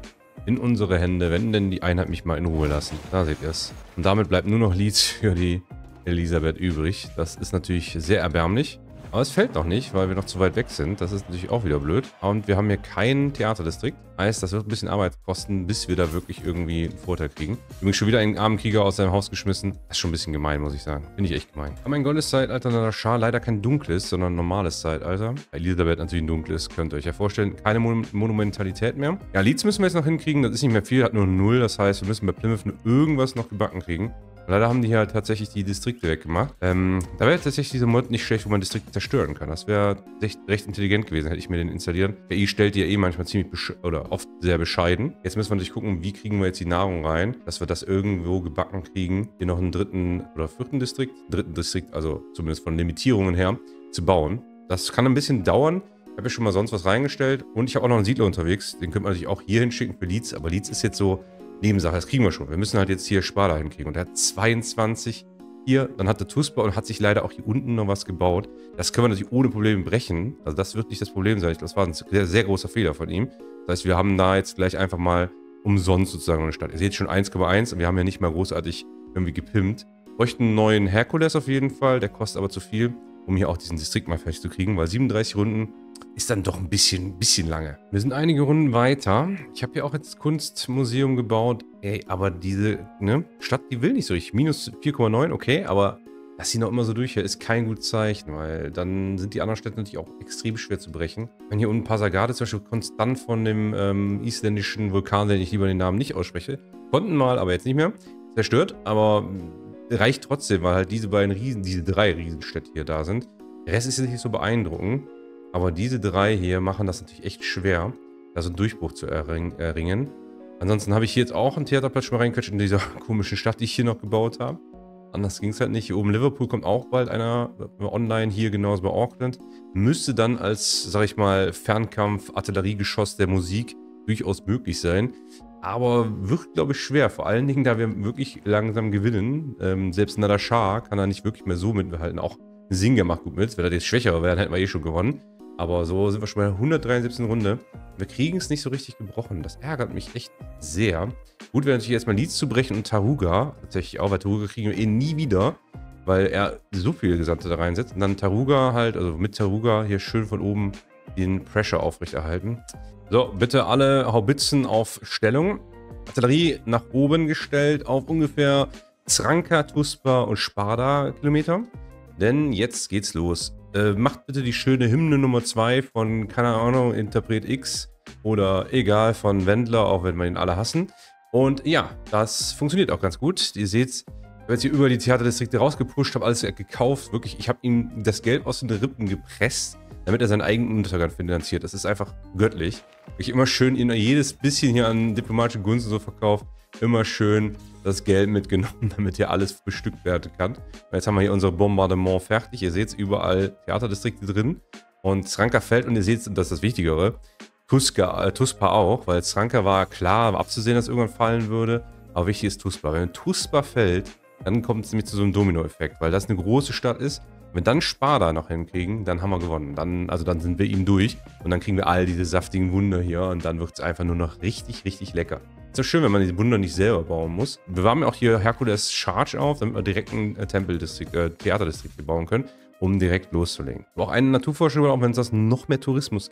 in unsere Hände, wenn denn die Einheit mich mal in Ruhe lassen. Da seht ihr es. Und damit bleibt nur noch Leeds für die Elisabeth übrig. Das ist natürlich sehr erbärmlich. Aber es fällt noch nicht, weil wir noch zu weit weg sind. Das ist natürlich auch wieder blöd. Und wir haben hier keinen Theaterdistrikt. Heißt, das wird ein bisschen Arbeit kosten, bis wir da wirklich irgendwie einen Vorteil kriegen. Übrigens schon wieder einen armen Krieger aus seinem Haus geschmissen. Das ist schon ein bisschen gemein, muss ich sagen. Finde ich echt gemein. Aber ein goldenes Zeitalter Nadashar leider kein dunkles, sondern ein normales Zeitalter. Bei Elisabeth natürlich ein dunkles, könnt ihr euch ja vorstellen. Keine Mon Monumentalität mehr. Ja, Leeds müssen wir jetzt noch hinkriegen. Das ist nicht mehr viel, hat nur null. Das heißt, wir müssen bei Plymouth nur irgendwas noch gebacken kriegen. Und leider haben die hier halt tatsächlich die Distrikte weggemacht. Ähm, da wäre tatsächlich diese Mod nicht schlecht, wo man Distrikte zerstören kann. Das wäre recht, recht intelligent gewesen, hätte ich mir den installiert. K I stellt die ja eh manchmal ziemlich oder oft sehr bescheiden. Jetzt müssen wir natürlich gucken, wie kriegen wir jetzt die Nahrung rein, dass wir das irgendwo gebacken kriegen, hier noch einen dritten oder vierten Distrikt, dritten Distrikt, also zumindest von Limitierungen her, zu bauen. Das kann ein bisschen dauern. Ich habe ja schon mal sonst was reingestellt und ich habe auch noch einen Siedler unterwegs. Den könnte man natürlich auch hier hinschicken für Leeds, aber Leeds ist jetzt so Nebensache, das kriegen wir schon. Wir müssen halt jetzt hier Sparta hinkriegen. Und er hat zweiundzwanzig hier. Dann hat der Tuspa und hat sich leider auch hier unten noch was gebaut. Das können wir natürlich ohne Probleme brechen. Also das wird nicht das Problem sein. Das war ein sehr, sehr großer Fehler von ihm. Das heißt, wir haben da jetzt gleich einfach mal umsonst sozusagen eine Stadt. Ihr seht schon eins Komma eins und wir haben ja nicht mal großartig irgendwie gepimpt. Wir bräuchten einen neuen Herkules auf jeden Fall. Der kostet aber zu viel, um hier auch diesen Distrikt mal fertig zu kriegen, weil siebenunddreißig Runden ist dann doch ein bisschen, bisschen lange. Wir sind einige Runden weiter. Ich habe hier auch jetzt Kunstmuseum gebaut. Ey, aber diese ne, Stadt, die will nicht so richtig. Minus vier Komma neun, okay, aber dass sie noch immer so durch ist kein gutes Zeichen, weil dann sind die anderen Städte natürlich auch extrem schwer zu brechen. Wenn hier unten Pasargade zum Beispiel konstant von dem ähm, isländischen Vulkan, den ich lieber den Namen nicht ausspreche, konnten mal, aber jetzt nicht mehr, zerstört, aber reicht trotzdem, weil halt diese beiden Riesen, diese drei Riesenstädte hier da sind. Der Rest ist jetzt nicht so beeindruckend. Aber diese drei hier machen das natürlich echt schwer, da so einen Durchbruch zu erring erringen. Ansonsten habe ich hier jetzt auch einen Theaterplatz schon mal reingequetscht in dieser komischen Stadt, die ich hier noch gebaut habe. Anders ging es halt nicht. Hier oben Liverpool kommt auch bald einer online, hier genauso bei Auckland. Müsste dann als, sag ich mal, Fernkampf-Artilleriegeschoss der Musik durchaus möglich sein. Aber wird, glaube ich, schwer. Vor allen Dingen, da wir wirklich langsam gewinnen. Ähm, selbst Nadashar kann da nicht wirklich mehr so mithalten. Auch Singer macht gut mit. Wenn er jetzt schwächer wäre, dann hätten wir eh schon gewonnen. Aber so sind wir schon bei hundertdreiundsiebzig Runde. Wir kriegen es nicht so richtig gebrochen. Das ärgert mich echt sehr. Gut wäre natürlich erstmal Leeds zu brechen und Taruga. Tatsächlich auch, weil Taruga kriegen wir eh nie wieder. Weil er so viele Gesandte da reinsetzt. Und dann Taruga halt, also mit Taruga hier schön von oben den Pressure aufrechterhalten. So, bitte alle Haubitzen auf Stellung. Artillerie nach oben gestellt auf ungefähr Zranka, Tuspa und Sparda Kilometer. Denn jetzt geht's los. Äh, macht bitte die schöne Hymne Nummer zwei von, keine Ahnung, Interpret X oder egal, von Wendler, auch wenn wir ihn alle hassen. Und ja, das funktioniert auch ganz gut. Ihr seht, ich habe jetzt hier über die Theaterdistrikte rausgepusht, habe alles gekauft. Wirklich, ich habe ihm das Geld aus den Rippen gepresst, damit er seinen eigenen Untergang finanziert. Das ist einfach göttlich. Ich immer schön ihn jedes bisschen hier an diplomatische Gunsten so verkauft. Immer schön das Geld mitgenommen, damit hier alles bestückt werden kann. Jetzt haben wir hier unser Bombardement fertig. Ihr seht überall Theaterdistrikte drin. Und Zranka fällt und ihr seht, und das ist das Wichtigere, Tuska, äh, Tuspa auch, weil Zranka war klar, war abzusehen, dass irgendwann fallen würde. Aber wichtig ist Tuspa. Wenn Tuspa fällt, dann kommt es nämlich zu so einem Domino-Effekt, weil das eine große Stadt ist. Wenn wir dann Sparda noch hinkriegen, dann haben wir gewonnen. Dann, also dann sind wir ihm durch und dann kriegen wir all diese saftigen Wunder hier und dann wird es einfach nur noch richtig, richtig lecker. Ist doch schön, wenn man diese Wunder nicht selber bauen muss. Wir haben ja auch hier Herkules Charge auf, damit wir direkt einen äh, Tempeldistrikt, äh, Theaterdistrikt hier bauen können, um direkt loszulegen. Aber auch eine Naturvorstellung, auch wenn es das noch mehr Tourismus gibt,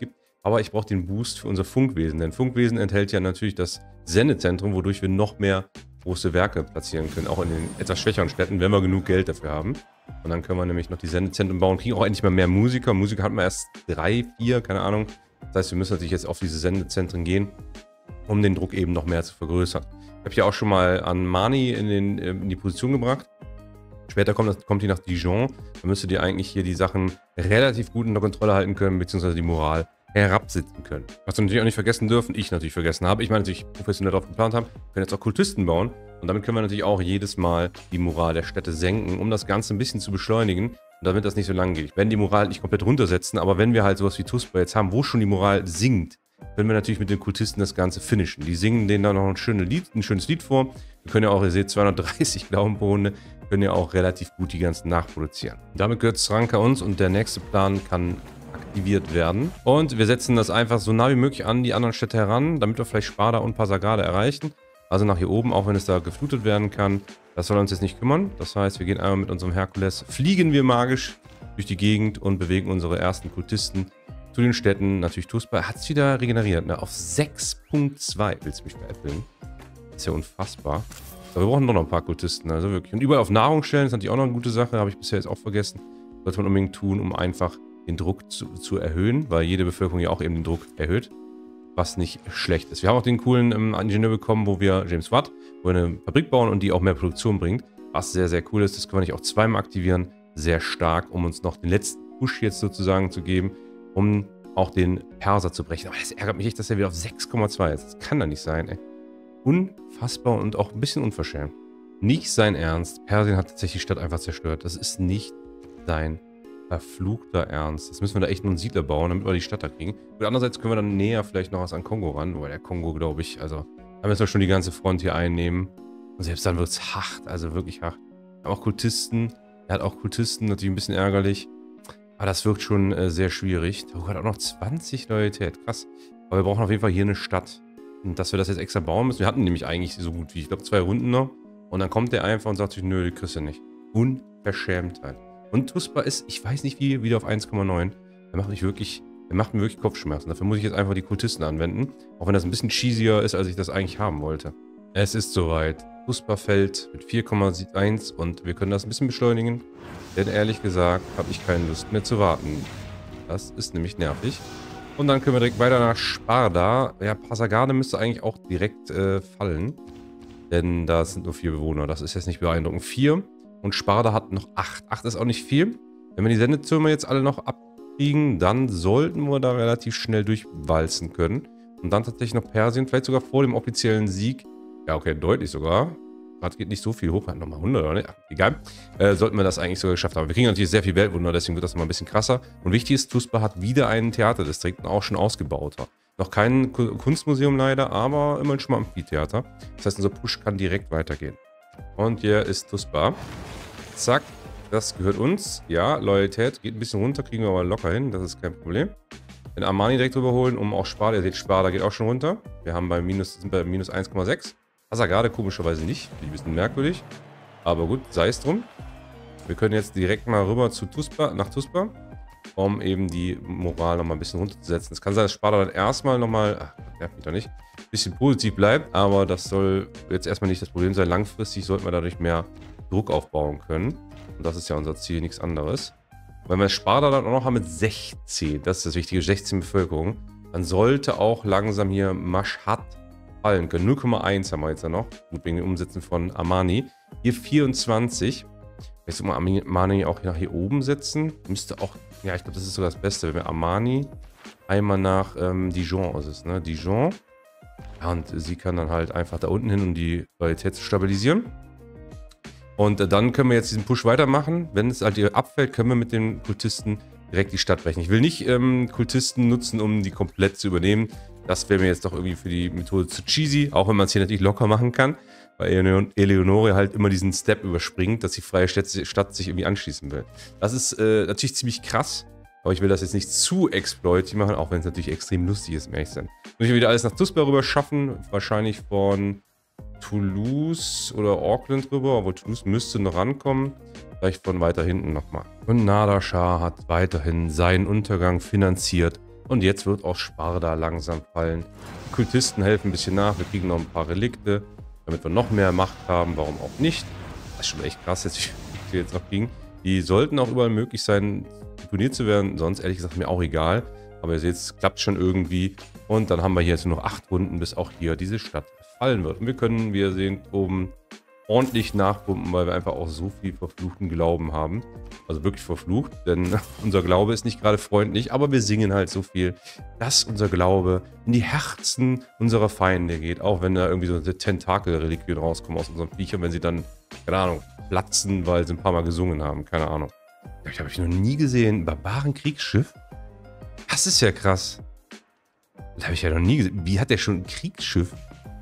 Aber ich brauche den Boost für unser Funkwesen. Denn Funkwesen enthält ja natürlich das Sendezentrum, wodurch wir noch mehr große Werke platzieren können. Auch in den etwas schwächeren Städten, wenn wir genug Geld dafür haben. Und dann können wir nämlich noch die Sendezentren bauen. Kriegen auch endlich mal mehr Musiker. Musiker hatten wir erst drei, vier, keine Ahnung. Das heißt, wir müssen natürlich jetzt auf diese Sendezentren gehen, um den Druck eben noch mehr zu vergrößern. Ich habe ja auch schon mal an Mani in, den, in die Position gebracht. Später kommt, das, kommt die nach Dijon. Da müsstet ihr eigentlich hier die Sachen relativ gut unter Kontrolle halten können, beziehungsweise die Moral herabsitzen können. Was wir natürlich auch nicht vergessen dürfen, ich natürlich vergessen habe, ich meine natürlich professionell darauf geplant haben, wir können jetzt auch Kultisten bauen und damit können wir natürlich auch jedes Mal die Moral der Städte senken, um das Ganze ein bisschen zu beschleunigen und damit das nicht so lang geht. Ich werde die Moral nicht komplett runtersetzen, aber wenn wir halt sowas wie Tuspa jetzt haben, wo schon die Moral sinkt, können wir natürlich mit den Kultisten das Ganze finishen. Die singen denen dann noch ein, schönes Lied, ein schönes Lied vor. Wir können ja auch, ihr seht, zweihundertdreißig Glauben pro Runde, können ja auch relativ gut die ganzen nachproduzieren. Damit gehört Sranka uns und der nächste Plan kann aktiviert werden. Und wir setzen das einfach so nah wie möglich an die anderen Städte heran, damit wir vielleicht Sparda und Pasargade erreichen. Also nach hier oben, auch wenn es da geflutet werden kann. Das soll uns jetzt nicht kümmern. Das heißt, wir gehen einmal mit unserem Herkules, fliegen wir magisch durch die Gegend und bewegen unsere ersten Kultisten zu den Städten. Natürlich Tuspa hat es wieder regeneriert, ne? Auf sechs Punkt zwei. Willst du mich veräppeln? Ist ja unfassbar. Aber wir brauchen doch noch ein paar Kultisten, also wirklich. Und überall auf Nahrung stellen ist natürlich auch noch eine gute Sache, habe ich bisher jetzt auch vergessen. Sollte man unbedingt tun, um einfach den Druck zu, zu erhöhen, weil jede Bevölkerung ja auch eben den Druck erhöht, was nicht schlecht ist. Wir haben auch den coolen ähm, Ingenieur bekommen, wo wir James Watt, wo wir eine Fabrik bauen und die auch mehr Produktion bringt, was sehr, sehr cool ist. Das können wir nicht auch zweimal aktivieren, sehr stark, um uns noch den letzten Push jetzt sozusagen zu geben, um auch den Perser zu brechen. Aber das ärgert mich echt, dass er wieder auf sechs Komma zwei ist. Das kann da nicht sein, ey. Unfassbar und auch ein bisschen unverschämt. Nicht sein Ernst. Persien hat tatsächlich die Stadt einfach zerstört. Das ist nicht sein verfluchter Ernst. Jetzt müssen wir da echt nur einen Siedler bauen, damit wir die Stadt da kriegen. Und andererseits können wir dann näher vielleicht noch was an Kongo ran, weil der Kongo, glaube ich, also da müssen wir schon die ganze Front hier einnehmen. Und selbst dann wird es hart, also wirklich hart. Wir haben auch Kultisten. Er hat auch Kultisten, natürlich ein bisschen ärgerlich. Aber das wirkt schon äh, sehr schwierig. Da hat auch noch zwanzig Loyalität. Krass. Aber wir brauchen auf jeden Fall hier eine Stadt. Und dass wir das jetzt extra bauen müssen. Wir hatten nämlich eigentlich so gut wie, ich glaube, zwei Runden noch. Und dann kommt der einfach und sagt sich, nö, die kriegst du nicht. Unverschämtheit. Und Tuspa ist, ich weiß nicht wie, wieder auf eins Komma neun. Der macht mich wirklich, der macht mir wirklich Kopfschmerzen. Dafür muss ich jetzt einfach die Kultisten anwenden. Auch wenn das ein bisschen cheesier ist, als ich das eigentlich haben wollte. Es ist soweit. Tuspa fällt mit vier Komma eins und wir können das ein bisschen beschleunigen. Denn ehrlich gesagt habe ich keine Lust mehr zu warten. Das ist nämlich nervig. Und dann können wir direkt weiter nach Sparda. Ja, Pasargade müsste eigentlich auch direkt äh, fallen. Denn da sind nur vier Bewohner. Das ist jetzt nicht beeindruckend. Vier. Und Sparda hat noch acht. Acht ist auch nicht viel. Wenn wir die Sendetürme jetzt alle noch abkriegen, dann sollten wir da relativ schnell durchwalzen können. Und dann tatsächlich noch Persien. Vielleicht sogar vor dem offiziellen Sieg. Ja, okay, deutlich sogar. Gerade geht nicht so viel hoch. Hat nochmal hundert, oder nicht? Ach, egal. Äh, sollten wir das eigentlich sogar geschafft haben. Wir kriegen natürlich sehr viel Weltwunder, deswegen wird das nochmal ein bisschen krasser. Und wichtig ist, Tuspa hat wieder einen Theaterdistrikt und auch schon ausgebauter. Noch kein Kunstmuseum leider, aber immerhin schon mal ein Amphitheater. Das heißt, unser Push kann direkt weitergehen. Und hier ist Tuspa. Zack, das gehört uns. Ja, Loyalität geht ein bisschen runter, kriegen wir aber locker hin, das ist kein Problem. Den Armani direkt überholen, um auch Sparda, ihr seht, Sparda geht auch schon runter. Wir haben bei minus, sind bei minus eins Komma sechs. Pasargade komischerweise nicht, ein bisschen merkwürdig. Aber gut, sei es drum. Wir können jetzt direkt mal rüber zu Tuspa, nach Tuspa, um eben die Moral nochmal ein bisschen runterzusetzen. Es kann sein, dass Sparda dann erstmal nochmal, ach, das nervt mich doch nicht, ein bisschen positiv bleibt. Aber das soll jetzt erstmal nicht das Problem sein. Langfristig sollten wir dadurch mehr Druck aufbauen können. Und das ist ja unser Ziel, nichts anderes. Wenn wir Sparda dann auch noch haben mit sechzehn, das ist das Wichtige, sechzehn Bevölkerung, dann sollte auch langsam hier Mashhad fallen können. null Komma eins haben wir jetzt ja noch. Gut, wegen dem Umsetzen von Armani. Hier vierundzwanzig. Vielleicht soll man Armani auch nach hier oben setzen. Müsste auch, ja, ich glaube, das ist sogar das Beste, wenn wir Armani einmal nach ähm, Dijon ist es, ne? Dijon. Ja, und sie kann dann halt einfach da unten hin, um die Qualität zu stabilisieren. Und äh, dann können wir jetzt diesen Push weitermachen. Wenn es halt hier abfällt, können wir mit den Kultisten direkt die Stadt brechen. Ich will nicht ähm, Kultisten nutzen, um die komplett zu übernehmen. Das wäre mir jetzt doch irgendwie für die Methode zu cheesy, auch wenn man es hier natürlich locker machen kann, weil Eleonore halt immer diesen Step überspringt, dass die freie Stadt sich irgendwie anschließen will. Das ist äh, natürlich ziemlich krass, aber ich will das jetzt nicht zu exploitiv machen, auch wenn es natürlich extrem lustig ist, um ehrlich zu sein. Muss ich wieder alles nach Tuspa rüber schaffen, wahrscheinlich von Toulouse oder Auckland rüber, aber Toulouse müsste noch rankommen, vielleicht von weiter hinten nochmal. Und Nader Shah hat weiterhin seinen Untergang finanziert Und jetzt wird auch Sparda langsam fallen. Die Kultisten helfen ein bisschen nach. Wir kriegen noch ein paar Relikte, damit wir noch mehr Macht haben. Warum auch nicht? Das ist schon echt krass, jetzt, wie wir jetzt noch kriegen. Die sollten auch überall möglich sein, deponiert zu werden. Sonst, ehrlich gesagt, mir auch egal. Aber ihr seht, es klappt schon irgendwie. Und dann haben wir hier jetzt nur noch acht Runden, bis auch hier diese Stadt fallen wird. Und wir können, wie ihr seht, oben ordentlich nachpumpen, weil wir einfach auch so viel verfluchten Glauben haben. Also wirklich verflucht, denn unser Glaube ist nicht gerade freundlich, aber wir singen halt so viel, dass unser Glaube in die Herzen unserer Feinde geht, auch wenn da irgendwie so Tentakel-Reliquien rauskommen aus unseren Viechern, wenn sie dann, keine Ahnung, platzen, weil sie ein paar Mal gesungen haben, keine Ahnung. Das habe ich noch nie gesehen. Barbaren-Kriegsschiff? Das ist ja krass. Das habe ich ja noch nie gesehen. Wie hat der schon ein Kriegsschiff?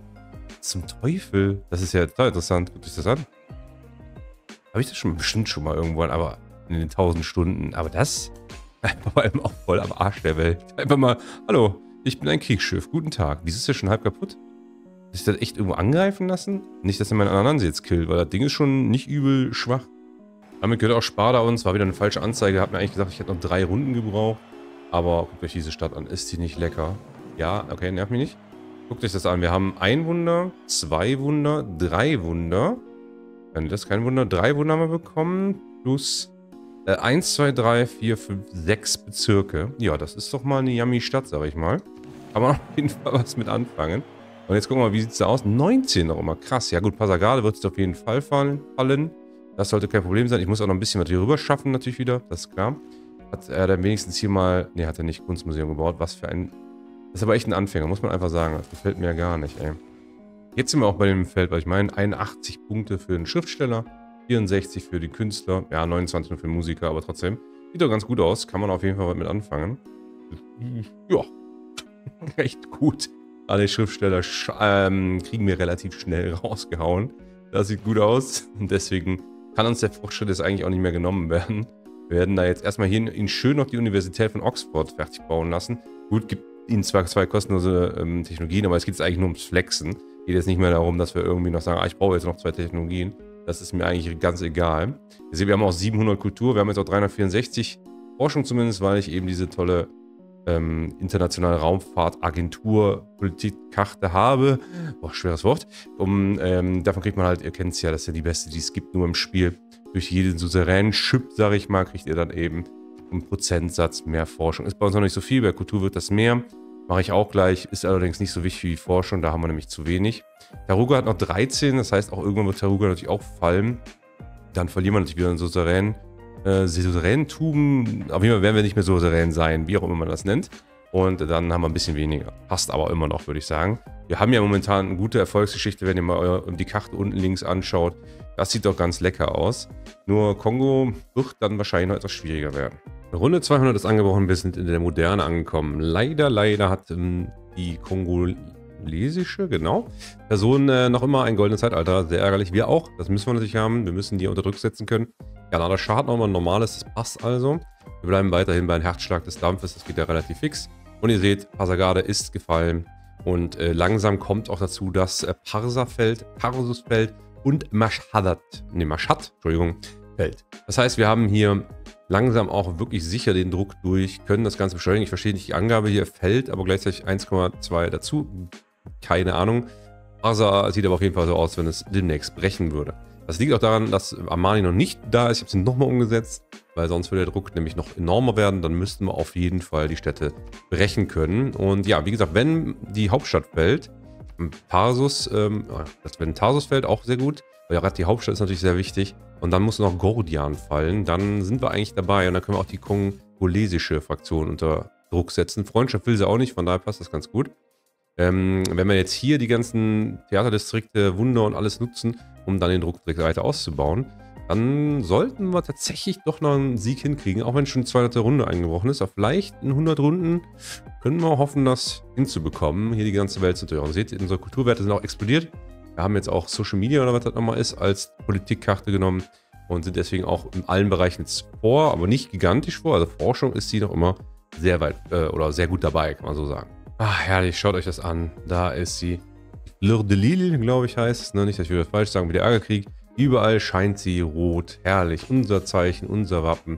Zum Teufel. Das ist ja total interessant. Guckt euch das an. Habe ich das schon bestimmt schon mal irgendwann, aber in den tausend Stunden. Aber das einfach vor allem auch voll am Arsch der Welt. Einfach mal, hallo, ich bin ein Kriegsschiff. Guten Tag. Wieso ist das schon halb kaputt? Ist das echt irgendwo angreifen lassen? Nicht, dass er meinen Anansi jetzt killt, weil das Ding ist schon nicht übel schwach. Damit gehört auch Sparda uns. War wieder eine falsche Anzeige. Hat mir eigentlich gesagt, ich hätte noch drei Runden gebraucht. Aber guckt euch diese Stadt an. Ist die nicht lecker? Ja, okay, nervt mich nicht. Guckt euch das an. Wir haben ein Wunder, zwei Wunder, drei Wunder. Wenn das kein Wunder, drei Wunder haben wir bekommen. Plus äh, eins, zwei, drei, vier, fünf, sechs Bezirke. Ja, das ist doch mal eine yummy Stadt, sag ich mal. Kann man auf jeden Fall was mit anfangen. Und jetzt gucken wir mal, wie sieht es da aus? neunzehn noch immer. Krass. Ja gut, Passagarde wird es auf jeden Fall fallen. Das sollte kein Problem sein. Ich muss auch noch ein bisschen was hier rüber schaffen, natürlich wieder. Das ist klar. Hat er dann wenigstens hier mal... Ne, hat er nicht Kunstmuseum gebaut. Was für ein... Das ist aber echt ein Anfänger, muss man einfach sagen. Das gefällt mir ja gar nicht, ey. Jetzt sind wir auch bei dem Feld, was ich meine. einundachtzig Punkte für den Schriftsteller, vierundsechzig für die Künstler, ja, neunundzwanzig nur für den Musiker, aber trotzdem. Sieht doch ganz gut aus. Kann man auf jeden Fall was mit anfangen. Ja, recht gut. Alle Schriftsteller sch ähm, kriegen wir relativ schnell rausgehauen. Das sieht gut aus. Und deswegen kann uns der Fortschritt jetzt eigentlich auch nicht mehr genommen werden. Wir werden da jetzt erstmal hier ihn schön noch die Universität von Oxford fertig bauen lassen. Gut, gibt ihnen zwar zwei kostenlose ähm, Technologien, aber es geht jetzt eigentlich nur ums Flexen. Geht jetzt nicht mehr darum, dass wir irgendwie noch sagen, ah, ich brauche jetzt noch zwei Technologien. Das ist mir eigentlich ganz egal. Ihr seht, wir haben auch siebenhundert Kultur, wir haben jetzt auch dreihundertvierundsechzig Forschung zumindest, weil ich eben diese tolle ähm, internationale Raumfahrt-Agentur-Politikkarte habe. Boah, schweres Wort. Um, ähm, davon kriegt man halt, ihr kennt es ja, das ist ja die beste, die es gibt, nur im Spiel. Durch jeden souveränen Chip, sage ich mal, kriegt ihr dann eben einen Prozentsatz mehr Forschung. Ist bei uns noch nicht so viel, bei Kultur wird das mehr. Mache ich auch gleich, ist allerdings nicht so wichtig wie Forschung, da haben wir nämlich zu wenig. Taruga hat noch dreizehn, das heißt auch irgendwann wird Taruga natürlich auch fallen. Dann verlieren wir natürlich wieder einen souveränen, äh, Souveränentum. Auf jeden Fall werden wir nicht mehr souverän sein, wie auch immer man das nennt. Und dann haben wir ein bisschen weniger. Passt aber immer noch, würde ich sagen. Wir haben ja momentan eine gute Erfolgsgeschichte, wenn ihr mal die Karte unten links anschaut. Das sieht doch ganz lecker aus. Nur Kongo wird dann wahrscheinlich noch etwas schwieriger werden. Runde zweihundert ist angebrochen, wir sind in der Moderne angekommen. Leider, leider hat ähm, die kongolesische, genau, Person äh, noch immer ein goldenes Zeitalter. Sehr ärgerlich, wir auch. Das müssen wir natürlich haben. Wir müssen die unter Druck setzen können. Kanada Schad nochmal ein normales, das passt also. Wir bleiben weiterhin bei einem Herzschlag des Dampfes, das geht ja relativ fix. Und ihr seht, Passagarde ist gefallen. Und äh, langsam kommt auch dazu, dass äh, Parsafeld, Parsusfeld und Mashhadat, ne, Mashhad, Entschuldigung, fällt. Das heißt, wir haben hier langsam auch wirklich sicher den Druck durch, können das Ganze beschleunigen. Ich verstehe nicht die Angabe hier, fällt, aber gleichzeitig eins Komma zwei dazu. Keine Ahnung. Parsa sieht aber auf jeden Fall so aus, wenn es demnächst brechen würde. Das liegt auch daran, dass Armani noch nicht da ist. Ich habe sie nochmal umgesetzt, weil sonst würde der Druck nämlich noch enormer werden. Dann müssten wir auf jeden Fall die Städte brechen können. Und ja, wie gesagt, wenn die Hauptstadt fällt, Tarsus, ähm, das wenn Tarsus fällt, auch sehr gut. Weil ja, gerade die Hauptstadt ist natürlich sehr wichtig. Und dann muss noch Gordian fallen. Dann sind wir eigentlich dabei. Und dann können wir auch die kongolesische Fraktion unter Druck setzen. Freundschaft will sie auch nicht, von daher passt das ganz gut. Ähm, wenn wir jetzt hier die ganzen Theaterdistrikte, Wunder und alles nutzen, um dann den Druck direkt weiter auszubauen, dann sollten wir tatsächlich doch noch einen Sieg hinkriegen, auch wenn schon die zweihunderte Runde eingebrochen ist. Aber vielleicht in hundert Runden können wir hoffen, das hinzubekommen, hier die ganze Welt zu hören. Seht ihr, unsere Kulturwerte sind auch explodiert. Wir haben jetzt auch Social Media oder was das nochmal ist, als Politikkarte genommen und sind deswegen auch in allen Bereichen jetzt vor, aber nicht gigantisch vor. Also Forschung ist sie noch immer sehr weit äh, oder sehr gut dabei, kann man so sagen. Ach, herrlich, schaut euch das an. Da ist sie. Fleur de Lille, glaube ich, heißt es. Ne? Nicht, dass ich wieder falsch sagen, wie der Ärgerkrieg. Überall scheint sie rot. Herrlich. Unser Zeichen, unser Wappen.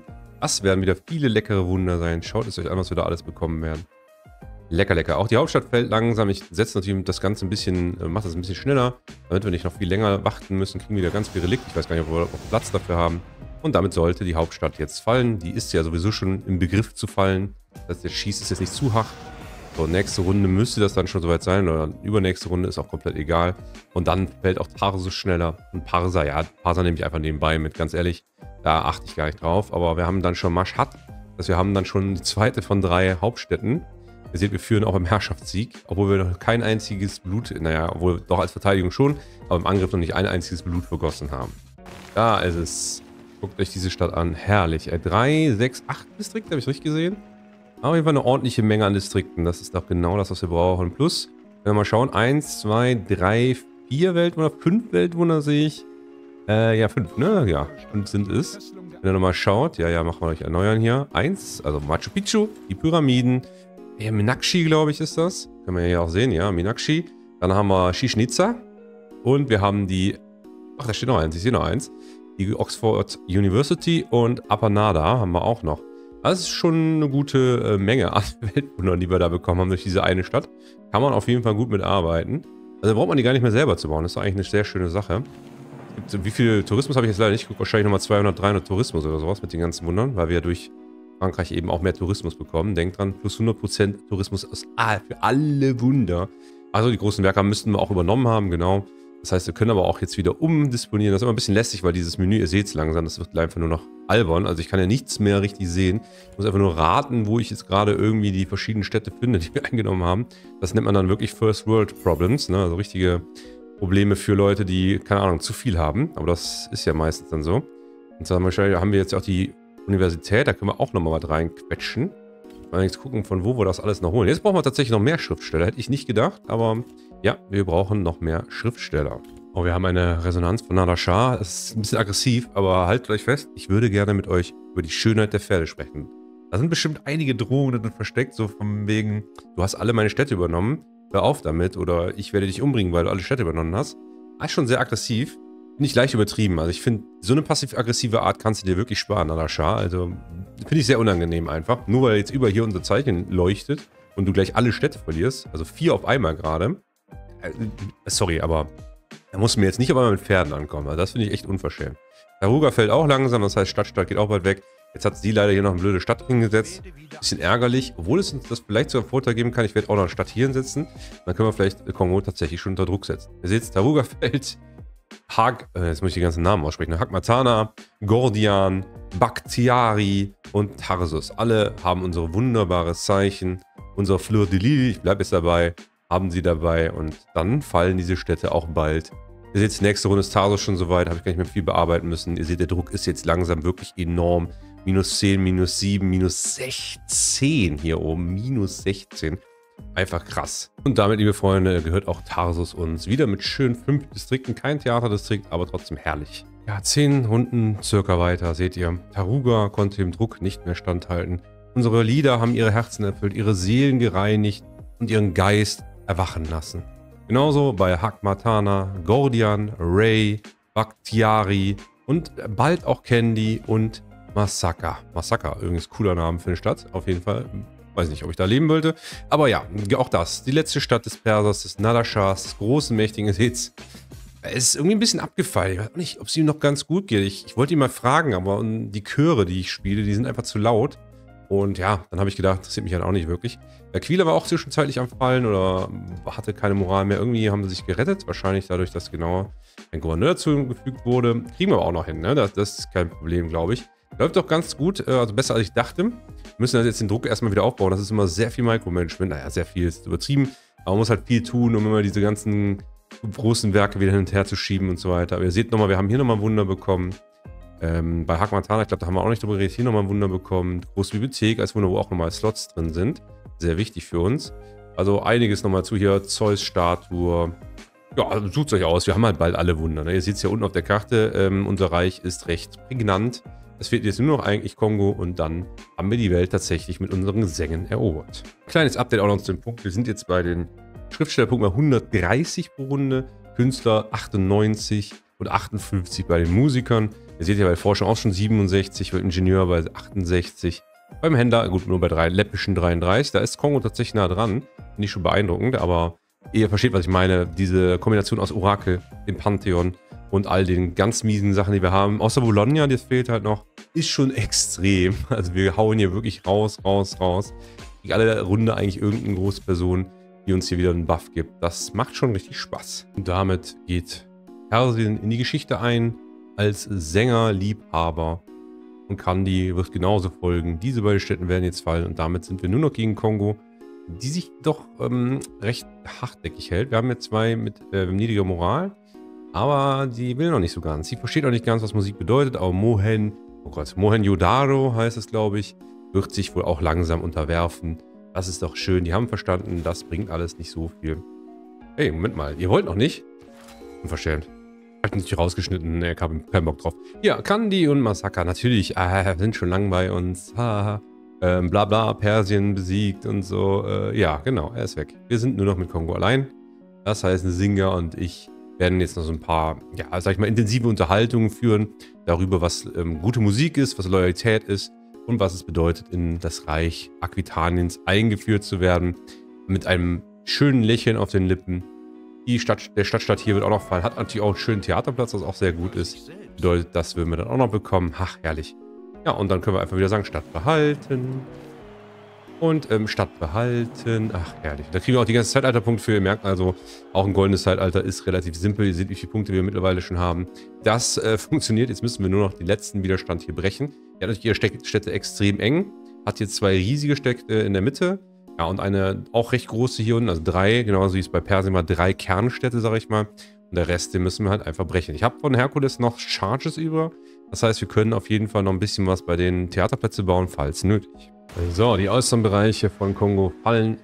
Das werden wieder viele leckere Wunder sein. Schaut es euch an, was wir da alles bekommen werden. Lecker, lecker. Auch die Hauptstadt fällt langsam. Ich setze natürlich das Ganze ein bisschen, äh, mache das ein bisschen schneller, damit wir nicht noch viel länger warten müssen. Kriegen wir wieder ganz viel Relikt. Ich weiß gar nicht, ob wir auch Platz dafür haben. Und damit sollte die Hauptstadt jetzt fallen. Die ist ja sowieso schon im Begriff zu fallen. Das heißt, der Schieß ist jetzt nicht zu hart. So, nächste Runde müsste das dann schon soweit sein. Oder übernächste Runde ist auch komplett egal. Und dann fällt auch Tarsus schneller. Und Parsa, ja, Parsa nehme ich einfach nebenbei mit, ganz ehrlich. Da achte ich gar nicht drauf. Aber wir haben dann schon Mashhad. Das heißt, wir haben dann schon die zweite von drei Hauptstädten. Ihr seht, wir führen auch im Herrschaftssieg, obwohl wir noch kein einziges Blut, naja, obwohl doch als Verteidigung schon, aber im Angriff noch nicht ein einziges Blut vergossen haben. Da ist es. Guckt euch diese Stadt an. Herrlich. Äh, drei, sechs, acht Distrikte, habe ich richtig gesehen? Auf jeden Fall eine ordentliche Menge an Distrikten. Das ist doch genau das, was wir brauchen. Plus, wenn wir mal schauen, eins, zwei, drei, vier Weltwunder, fünf Weltwunder sehe ich. Äh, ja, fünf, ne? Ja, fünf sind es. Wenn ihr nochmal schaut, ja, ja, machen wir euch erneuern hier. Eins, also Machu Picchu, die Pyramiden. Ja, Minakshi, glaube ich, ist das. Können wir hier auch sehen, ja, Minakshi. Dann haben wir Chichen Itza. Und wir haben die... Ach, da steht noch eins, ich sehe noch eins. Die Oxford University und Apanada haben wir auch noch. Das ist schon eine gute äh, Menge an Weltwundern, die wir da bekommen haben durch diese eine Stadt. Kann man auf jeden Fall gut mitarbeiten. Also braucht man die gar nicht mehr selber zu bauen. Das ist eigentlich eine sehr schöne Sache. Es gibt, wie viel Tourismus habe ich jetzt leider nicht geguckt? Wahrscheinlich nochmal zweihundert, dreihundert Tourismus oder sowas mit den ganzen Wundern, weil wir ja durch Frankreich eben auch mehr Tourismus bekommen. Denkt dran, plus hundert Prozent Tourismus aus, ah, für alle Wunder. Also die großen Werke müssten wir auch übernommen haben, genau. Das heißt, wir können aber auch jetzt wieder umdisponieren. Das ist immer ein bisschen lästig, weil dieses Menü, ihr seht es langsam, das wird einfach nur noch albern. Also ich kann ja nichts mehr richtig sehen. Ich muss einfach nur raten, wo ich jetzt gerade irgendwie die verschiedenen Städte finde, die wir eingenommen haben. Das nennt man dann wirklich First World Problems, ne? Also richtige Probleme für Leute, die, keine Ahnung, zu viel haben. Aber das ist ja meistens dann so. Und dann haben wir jetzt auch die Universität, da können wir auch nochmal was reinquetschen. Mal jetzt gucken, von wo wir das alles noch holen. Jetzt brauchen wir tatsächlich noch mehr Schriftsteller. Hätte ich nicht gedacht, aber ja, wir brauchen noch mehr Schriftsteller. Oh, wir haben eine Resonanz von Nader Shah. Das ist ein bisschen aggressiv, aber haltet euch fest, ich würde gerne mit euch über die Schönheit der Pferde sprechen. Da sind bestimmt einige Drohungen drin versteckt, so von wegen, du hast alle meine Städte übernommen, hör auf damit oder ich werde dich umbringen, weil du alle Städte übernommen hast. Das ist schon sehr aggressiv. Nicht leicht übertrieben. Also ich finde, so eine passiv-aggressive Art kannst du dir wirklich sparen, Nader Shah. Also finde ich sehr unangenehm einfach. Nur weil jetzt über hier unser Zeichen leuchtet und du gleich alle Städte verlierst, also vier auf einmal gerade. Äh, sorry, aber da musst du mir jetzt nicht auf einmal mit Pferden ankommen. Also das finde ich echt unverschämt. Taruga fällt auch langsam, das heißt Stadtstadt geht auch bald weg. Jetzt hat sie leider hier noch eine blöde Stadt hingesetzt. Bisschen ärgerlich, obwohl es uns das vielleicht sogar Vorteil geben kann. Ich werde auch noch eine Stadt hier hinsetzen. Dann können wir vielleicht Kongo tatsächlich schon unter Druck setzen. Ihr seht, Taruga fällt. Hag, äh, jetzt muss ich die ganzen Namen aussprechen. Hagmatana, Gordian, Bakhtiari und Tarsus. Alle haben unsere wunderbare Zeichen. Unser Fleur de Lis, ich bleibe jetzt dabei, haben sie dabei. Und dann fallen diese Städte auch bald. Ihr seht, nächste Runde ist Tarsus schon soweit. Habe ich gar nicht mehr viel bearbeiten müssen. Ihr seht, der Druck ist jetzt langsam wirklich enorm. Minus zehn, minus sieben, minus sechzehn hier oben. Minus sechzehn. Einfach krass. Und damit, liebe Freunde, gehört auch Tarsus uns. Wieder mit schön fünf Distrikten. Kein Theaterdistrikt, aber trotzdem herrlich. Ja, zehn Runden circa weiter, seht ihr. Taruga konnte dem Druck nicht mehr standhalten. Unsere Lieder haben ihre Herzen erfüllt, ihre Seelen gereinigt und ihren Geist erwachen lassen. Genauso bei Hagmatana, Gordian, Ray, Bakhtiari und bald auch Candy und Masaka. Masaka, übrigens cooler Name für eine Stadt, auf jeden Fall. Weiß nicht, ob ich da leben wollte. Aber ja, auch das. Die letzte Stadt des Persers, des Nader Shahs, des großen, mächtigen Hits. Es ist irgendwie ein bisschen abgefallen. Ich weiß auch nicht, ob es ihm noch ganz gut geht. Ich, ich wollte ihn mal fragen, aber die Chöre, die ich spiele, die sind einfach zu laut. Und ja, dann habe ich gedacht, interessiert mich halt auch nicht wirklich. Der Quila war auch zwischenzeitlich am Fallen oder hatte keine Moral mehr. Irgendwie haben sie sich gerettet. Wahrscheinlich dadurch, dass genau ein Gouverneur dazu gefügt wurde. Kriegen wir aber auch noch hin, ne? Das, das ist kein Problem, glaube ich. Läuft doch ganz gut, also besser als ich dachte. Wir müssen also jetzt den Druck erstmal wieder aufbauen. Das ist immer sehr viel Micromanagement. Naja, sehr viel ist übertrieben. Aber man muss halt viel tun, um immer diese ganzen großen Werke wieder hin und her zu schieben und so weiter. Aber ihr seht nochmal, wir haben hier nochmal ein Wunder bekommen. Ähm, bei Hagmatana, ich glaube, da haben wir auch nicht drüber geredet, hier nochmal ein Wunder bekommen. Große Bibliothek als Wunder, wo auch nochmal Slots drin sind. Sehr wichtig für uns. Also einiges nochmal zu hier. Zeus-Statue. Ja, also sucht es euch aus. Wir haben halt bald alle Wunder. Ne? Ihr seht es hier unten auf der Karte. Ähm, unser Reich ist recht prägnant. Es fehlt jetzt nur noch eigentlich Kongo und dann haben wir die Welt tatsächlich mit unseren Gesängen erobert. Kleines Update auch noch zu dem Punkt. Wir sind jetzt bei den Schriftstellerpunkten bei hundertdreißig pro Runde, Künstler achtundneunzig und achtundfünfzig bei den Musikern. Ihr seht ja bei Forschung auch schon siebenundsechzig, bei Ingenieur bei achtundsechzig. Beim Händler, gut, nur bei drei, läppischen dreiunddreißig. Da ist Kongo tatsächlich nah dran. Finde ich schon beeindruckend, aber ihr versteht, was ich meine. Diese Kombination aus Orakel, dem Pantheon und all den ganz miesen Sachen, die wir haben. Außer Bologna, das fehlt halt noch. Ist schon extrem. Also wir hauen hier wirklich raus, raus, raus. Ich alle Runde eigentlich irgendeine große Person, die uns hier wieder einen Buff gibt. Das macht schon richtig Spaß. Und damit geht Persien in die Geschichte ein als Sänger, Liebhaber. Und Kandy wird genauso folgen. Diese beiden Städte werden jetzt fallen und damit sind wir nur noch gegen Kongo, die sich doch ähm, recht hartnäckig hält. Wir haben jetzt zwei mit äh, niedriger Moral, aber die will noch nicht so ganz. Sie versteht auch nicht ganz, was Musik bedeutet, aber Mohen, oh Gott, Mohenjo-daro heißt es, glaube ich, wird sich wohl auch langsam unterwerfen. Das ist doch schön. Die haben verstanden, das bringt alles nicht so viel. Hey, Moment mal, ihr wollt noch nicht? Unverschämt. Hab natürlich rausgeschnitten, ne, ich habe keinen Bock drauf. Ja, Kandy und Massaker, natürlich, äh, sind schon lang bei uns. Haha. Ähm, bla bla, Persien besiegt und so. Äh, ja, genau, er ist weg. Wir sind nur noch mit Kongo allein. Das heißt, Singer und ich werden jetzt noch so ein paar, ja, sag ich mal, intensive Unterhaltungen führen. Darüber, was ähm, gute Musik ist, was Loyalität ist und was es bedeutet, in das Reich Aquitaniens eingeführt zu werden. Mit einem schönen Lächeln auf den Lippen. Die Stadt, der Stadtstaat hier wird auch noch fallen. Hat natürlich auch einen schönen Theaterplatz, was auch sehr gut ist. Bedeutet, das würden wir dann auch noch bekommen. Ach, herrlich. Ja, und dann können wir einfach wieder sagen, Stadt behalten. Und ähm, Stadt behalten. Ach, herrlich. Da kriegen wir auch die ganzen Zeitalterpunkte für. Ihr merkt also, auch ein goldenes Zeitalter ist relativ simpel. Ihr seht, wie viele Punkte wir mittlerweile schon haben. Das äh, funktioniert. Jetzt müssen wir nur noch den letzten Widerstand hier brechen. Ihr habt natürlich ihre Städte extrem eng. Hat hier zwei riesige Städte in der Mitte. Ja, und eine auch recht große hier unten, also drei, genauso wie es bei Persien war, drei Kernstädte, sag ich mal. Und der Rest, den müssen wir halt einfach brechen. Ich habe von Herkules noch Charges über. Das heißt, wir können auf jeden Fall noch ein bisschen was bei den Theaterplätzen bauen, falls nötig. So, die äußeren Bereiche von Kongo fallen.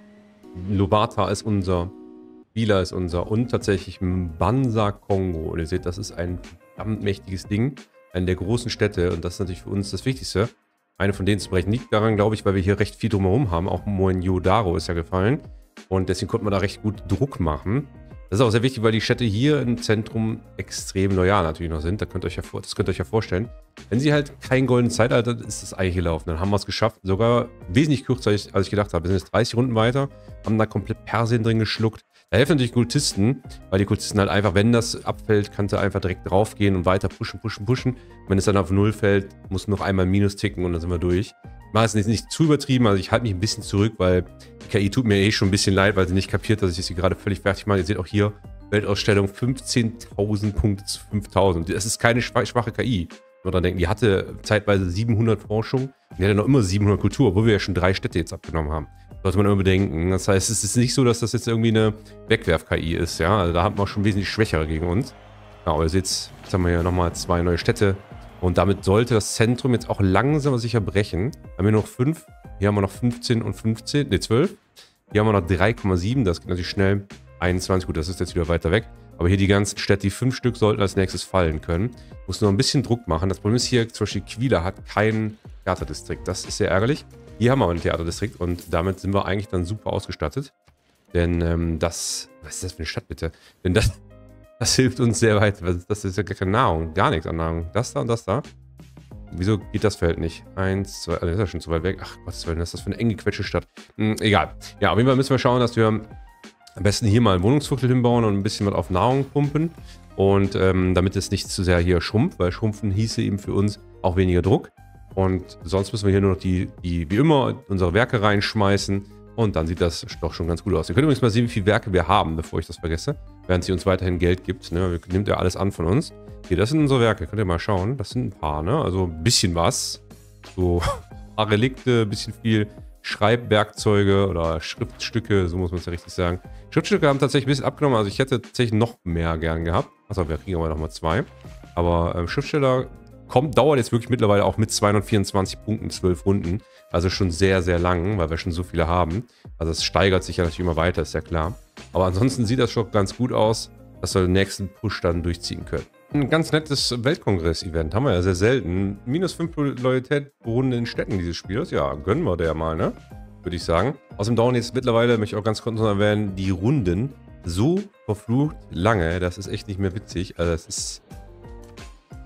Lobata ist unser, Bila ist unser und tatsächlich Mbanza Kongo. Und ihr seht, das ist ein verdammt mächtiges Ding. Eine der großen Städte und das ist natürlich für uns das Wichtigste. Eine von denen zu brechen liegt daran, glaube ich, weil wir hier recht viel drumherum haben. Auch Mohenjo-daro ist ja gefallen. Und deswegen konnte man da recht gut Druck machen. Das ist auch sehr wichtig, weil die Städte hier im Zentrum extrem loyal natürlich noch sind. Da könnt ihr euch ja vor, das könnt ihr euch ja vorstellen. Wenn sie halt kein goldenes Zeitalter, ist das eigentlich gelaufen. Dann haben wir es geschafft. Sogar wesentlich kürzer, als ich gedacht habe. Wir sind jetzt dreißig Runden weiter, haben da komplett Persien drin geschluckt. Da helfen natürlich Kultisten, weil die Kultisten halt einfach, wenn das abfällt, kannst du einfach direkt draufgehen und weiter pushen, pushen, pushen. Wenn es dann auf null fällt, muss noch einmal Minus ticken und dann sind wir durch. Ich mache es nicht, nicht zu übertrieben, also ich halte mich ein bisschen zurück, weil die K I tut mir eh schon ein bisschen leid, weil sie nicht kapiert, dass ich sie gerade völlig fertig mache. Ihr seht auch hier, Weltausstellung fünfzehntausend Punkte zu fünftausend. Das ist keine schwache K I. Nur dran denken, die hatte zeitweise siebenhundert Forschung und die hatte noch immer siebenhundert Kultur, obwohl wir ja schon drei Städte jetzt abgenommen haben. Sollte man immer bedenken. Das heißt, es ist nicht so, dass das jetzt irgendwie eine Wegwerf-K I ist, ja. Also da haben wir schon wesentlich schwächere gegen uns. Ja, aber ihr seht, jetzt haben wir hier nochmal zwei neue Städte. Und damit sollte das Zentrum jetzt auch langsam aber sicher brechen. Haben wir noch fünf. Hier haben wir noch fünfzehn und fünfzehn, ne, zwölf. Hier haben wir noch drei Komma sieben, das geht natürlich schnell. einundzwanzig, gut, das ist jetzt wieder weiter weg. Aber hier die ganzen Städte, die fünf Stück sollten als nächstes fallen können. Muss nur ein bisschen Druck machen. Das Problem ist hier, zum Beispiel Quila hat keinen Theaterdistrikt. Das ist sehr ärgerlich. Hier haben wir einen Theaterdistrikt und damit sind wir eigentlich dann super ausgestattet. Denn ähm, das, was ist das für eine Stadt bitte? Denn das, das hilft uns sehr weit. Das ist ja gar keine Nahrung, gar nichts an Nahrung. Das da und das da. Wieso geht das Feld nicht? Eins, zwei, das ist ja schon zu weit weg. Ach Gott, was ist das für eine eng gequetschte Stadt? Hm, egal. Ja, auf jeden Fall müssen wir schauen, dass wir am besten hier mal ein Wohnungsviertel hinbauen und ein bisschen was auf Nahrung pumpen. Und ähm, damit es nicht zu sehr hier schrumpft, weil Schrumpfen hieße eben für uns auch weniger Druck. Und sonst müssen wir hier nur noch die, die wie immer, unsere Werke reinschmeißen. Und dann sieht das doch schon ganz gut aus. Ihr könnt übrigens mal sehen, wie viele Werke wir haben, bevor ich das vergesse. Während sie uns weiterhin Geld gibt. Ne? Nimmt ja alles an von uns. Hier, das sind unsere Werke. Könnt ihr mal schauen. Das sind ein paar, ne? Also ein bisschen was. So ein paar Relikte, ein bisschen viel Schreibwerkzeuge oder Schriftstücke, so muss man es ja richtig sagen. Schriftstücke haben tatsächlich ein bisschen abgenommen. Also ich hätte tatsächlich noch mehr gern gehabt. Achso, wir kriegen aber nochmal zwei. Aber ähm, Schriftsteller kommt, dauert jetzt wirklich mittlerweile auch mit zweihundertvierundzwanzig Punkten, zwölf Runden. Also schon sehr, sehr lang, weil wir schon so viele haben. Also es steigert sich ja natürlich immer weiter, ist ja klar. Aber ansonsten sieht das schon ganz gut aus, dass wir den nächsten Push dann durchziehen können. Ein ganz nettes Weltkongress-Event haben wir ja sehr selten. Minus fünf Loyalität pro Runde in Städten dieses Spiels. Ja, gönnen wir der mal, ne? Würde ich sagen. Außerdem dauern jetzt mittlerweile, möchte ich auch ganz kurz noch erwähnen, die Runden so verflucht lange. Das ist echt nicht mehr witzig. Also das ist...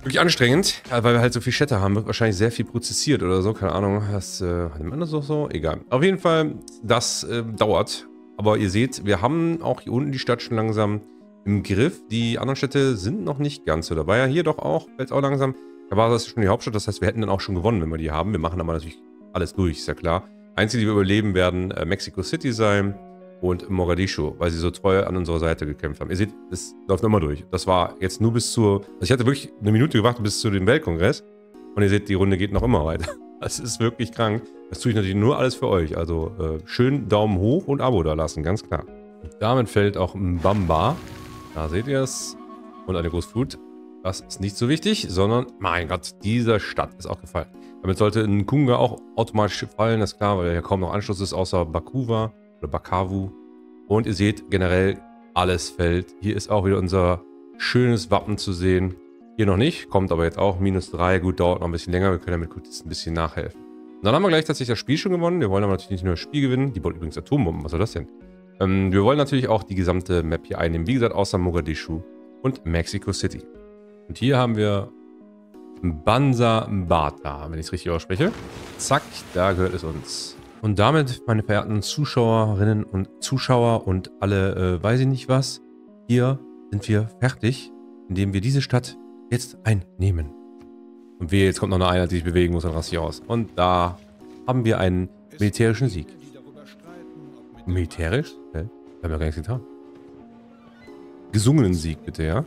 Wirklich anstrengend, weil wir halt so viel Städte haben. Wird wahrscheinlich sehr viel prozessiert oder so. Keine Ahnung, was äh, nennt man das auch so? Egal. Auf jeden Fall, das äh, dauert. Aber ihr seht, wir haben auch hier unten die Stadt schon langsam im Griff. Die anderen Städte sind noch nicht ganz so dabei. Ja, hier doch auch, jetzt auch langsam. Da war das schon die Hauptstadt. Das heißt, wir hätten dann auch schon gewonnen, wenn wir die haben. Wir machen aber natürlich alles durch, ist ja klar. Einzige, die wir überleben, werden äh, Mexico City sein und Mogadischu, weil sie so treu an unserer Seite gekämpft haben. Ihr seht, es läuft immer durch. Das war jetzt nur bis zur... Also ich hatte wirklich eine Minute gewartet bis zu dem Weltkongress. Und ihr seht, die Runde geht noch immer weiter. Das ist wirklich krank. Das tue ich natürlich nur alles für euch. Also äh, schön Daumen hoch und Abo da lassen, ganz klar. Und damit fällt auch Mbamba. Da seht ihr es. Und eine Großflut. Das ist nicht so wichtig, sondern, mein Gott, dieser Stadt ist auch gefallen. Damit sollte Nkunga auch automatisch fallen, das ist klar, weil ja kaum noch Anschluss ist, außer Bakuva oder Bakavu. Und ihr seht generell, alles fällt. Hier ist auch wieder unser schönes Wappen zu sehen. Hier noch nicht, kommt aber jetzt auch. minus drei, gut, dauert noch ein bisschen länger. Wir können damit gut ein bisschen nachhelfen. Und dann haben wir gleich tatsächlich das Spiel schon gewonnen. Wir wollen aber natürlich nicht nur das Spiel gewinnen. Die baut übrigens Atombomben, was soll das denn? Ähm, wir wollen natürlich auch die gesamte Map hier einnehmen. Wie gesagt, außer Mogadischu und Mexico City. Und hier haben wir Mbanza Mbata, wenn ich es richtig ausspreche. Zack, da gehört es uns. Und damit, meine verehrten Zuschauerinnen und Zuschauer und alle, äh, weiß ich nicht was, hier sind wir fertig, indem wir diese Stadt jetzt einnehmen. Und wehe, jetzt kommt noch eine Einheit, die sich bewegen muss, dann raste ich aus. Und da haben wir einen militärischen Sieg. Militärisch? Hä? Wir haben ja gar nichts getan. Gesungenen Sieg, bitte, ja?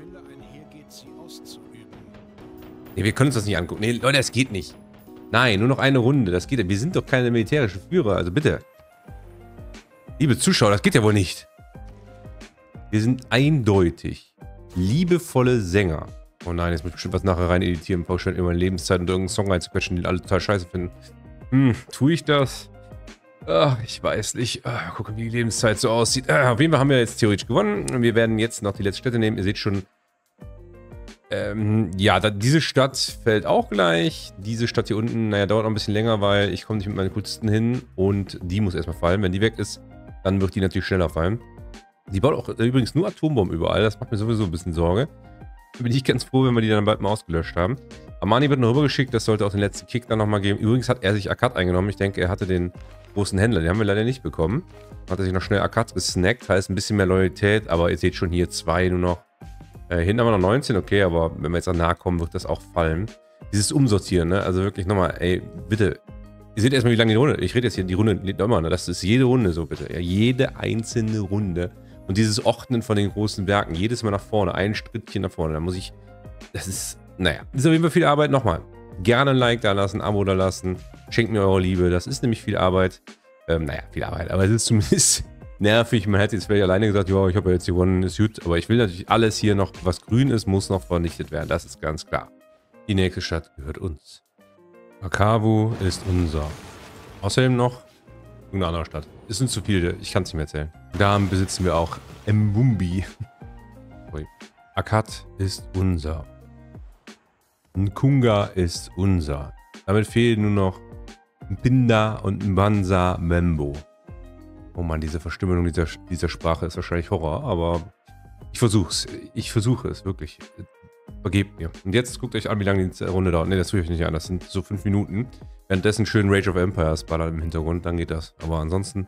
Nee, wir können uns das nicht angucken. Nee, Leute, das geht nicht. Nein, nur noch eine Runde. Das geht. Wir sind doch keine militärischen Führer. Also bitte. Liebe Zuschauer, das geht ja wohl nicht. Wir sind eindeutig liebevolle Sänger. Oh nein, jetzt muss ich bestimmt was nachher rein editieren, vorstellen, immer in Lebenszeit und irgendeinen Song reinzuquetschen, den alle total scheiße finden. Hm, tue ich das? Ach, ich weiß nicht. Ach, gucken, wie die Lebenszeit so aussieht. Ah, auf jeden Fall haben wir jetzt theoretisch gewonnen. Wir werden jetzt noch die letzte Stätte nehmen. Ihr seht schon, Ähm, ja, da, diese Stadt fällt auch gleich. Diese Stadt hier unten, naja, dauert noch ein bisschen länger, weil ich komme nicht mit meinen Kultisten hin und die muss erstmal fallen. Wenn die weg ist, dann wird die natürlich schneller fallen. Die baut auch äh, übrigens nur Atombomben überall. Das macht mir sowieso ein bisschen Sorge. Da bin ich ganz froh, wenn wir die dann bald mal ausgelöscht haben. Armani wird noch rübergeschickt. Das sollte auch den letzten Kick dann nochmal geben. Übrigens hat er sich Akkad eingenommen. Ich denke, er hatte den großen Händler. Den haben wir leider nicht bekommen. Hat er sich noch schnell Akkad gesnackt. Heißt ein bisschen mehr Loyalität. Aber ihr seht schon hier zwei nur noch. Äh, hinten haben wir noch neunzehn, okay, aber wenn wir jetzt an nahe kommen, wird das auch fallen. Dieses Umsortieren, ne? Also wirklich nochmal, ey, bitte. Ihr seht erstmal, wie lange die Runde. Ich rede jetzt hier, die Runde lebt immer, ne? Das ist jede Runde so, bitte. Ja, jede einzelne Runde. Und dieses Ordnen von den großen Werken, jedes Mal nach vorne, ein Schrittchen nach vorne. Da muss ich. Das ist, naja, das ist auf jeden Fall viel Arbeit. Nochmal. Gerne ein Like da lassen, ein Abo da lassen. Schenkt mir eure Liebe. Das ist nämlich viel Arbeit. Ähm, naja, viel Arbeit, aber es ist zumindest nervig. Man hätte jetzt vielleicht alleine gesagt, ja, ich habe ja jetzt gewonnen, ist gut. Aber ich will natürlich alles hier noch, was grün ist, muss noch vernichtet werden. Das ist ganz klar. Die nächste Stadt gehört uns. Bakavu ist unser. Außerdem noch irgendeine andere Stadt. Es sind zu viele, ich kann es nicht mehr erzählen. Da besitzen wir auch Mbumbi. Akkad ist unser. Nkunga ist unser. Damit fehlen nur noch Mpinda und Mbanza Membo. Oh Mann, diese Verstümmelung dieser, dieser Sprache ist wahrscheinlich Horror, aber ich versuch's. Ich versuche es, wirklich. Vergebt mir. Und jetzt guckt euch an, wie lange die Runde dauert. Ne, das tue ich nicht an. Das sind so fünf Minuten. Währenddessen schön Rage of Empires ballert im Hintergrund, dann geht das. Aber ansonsten.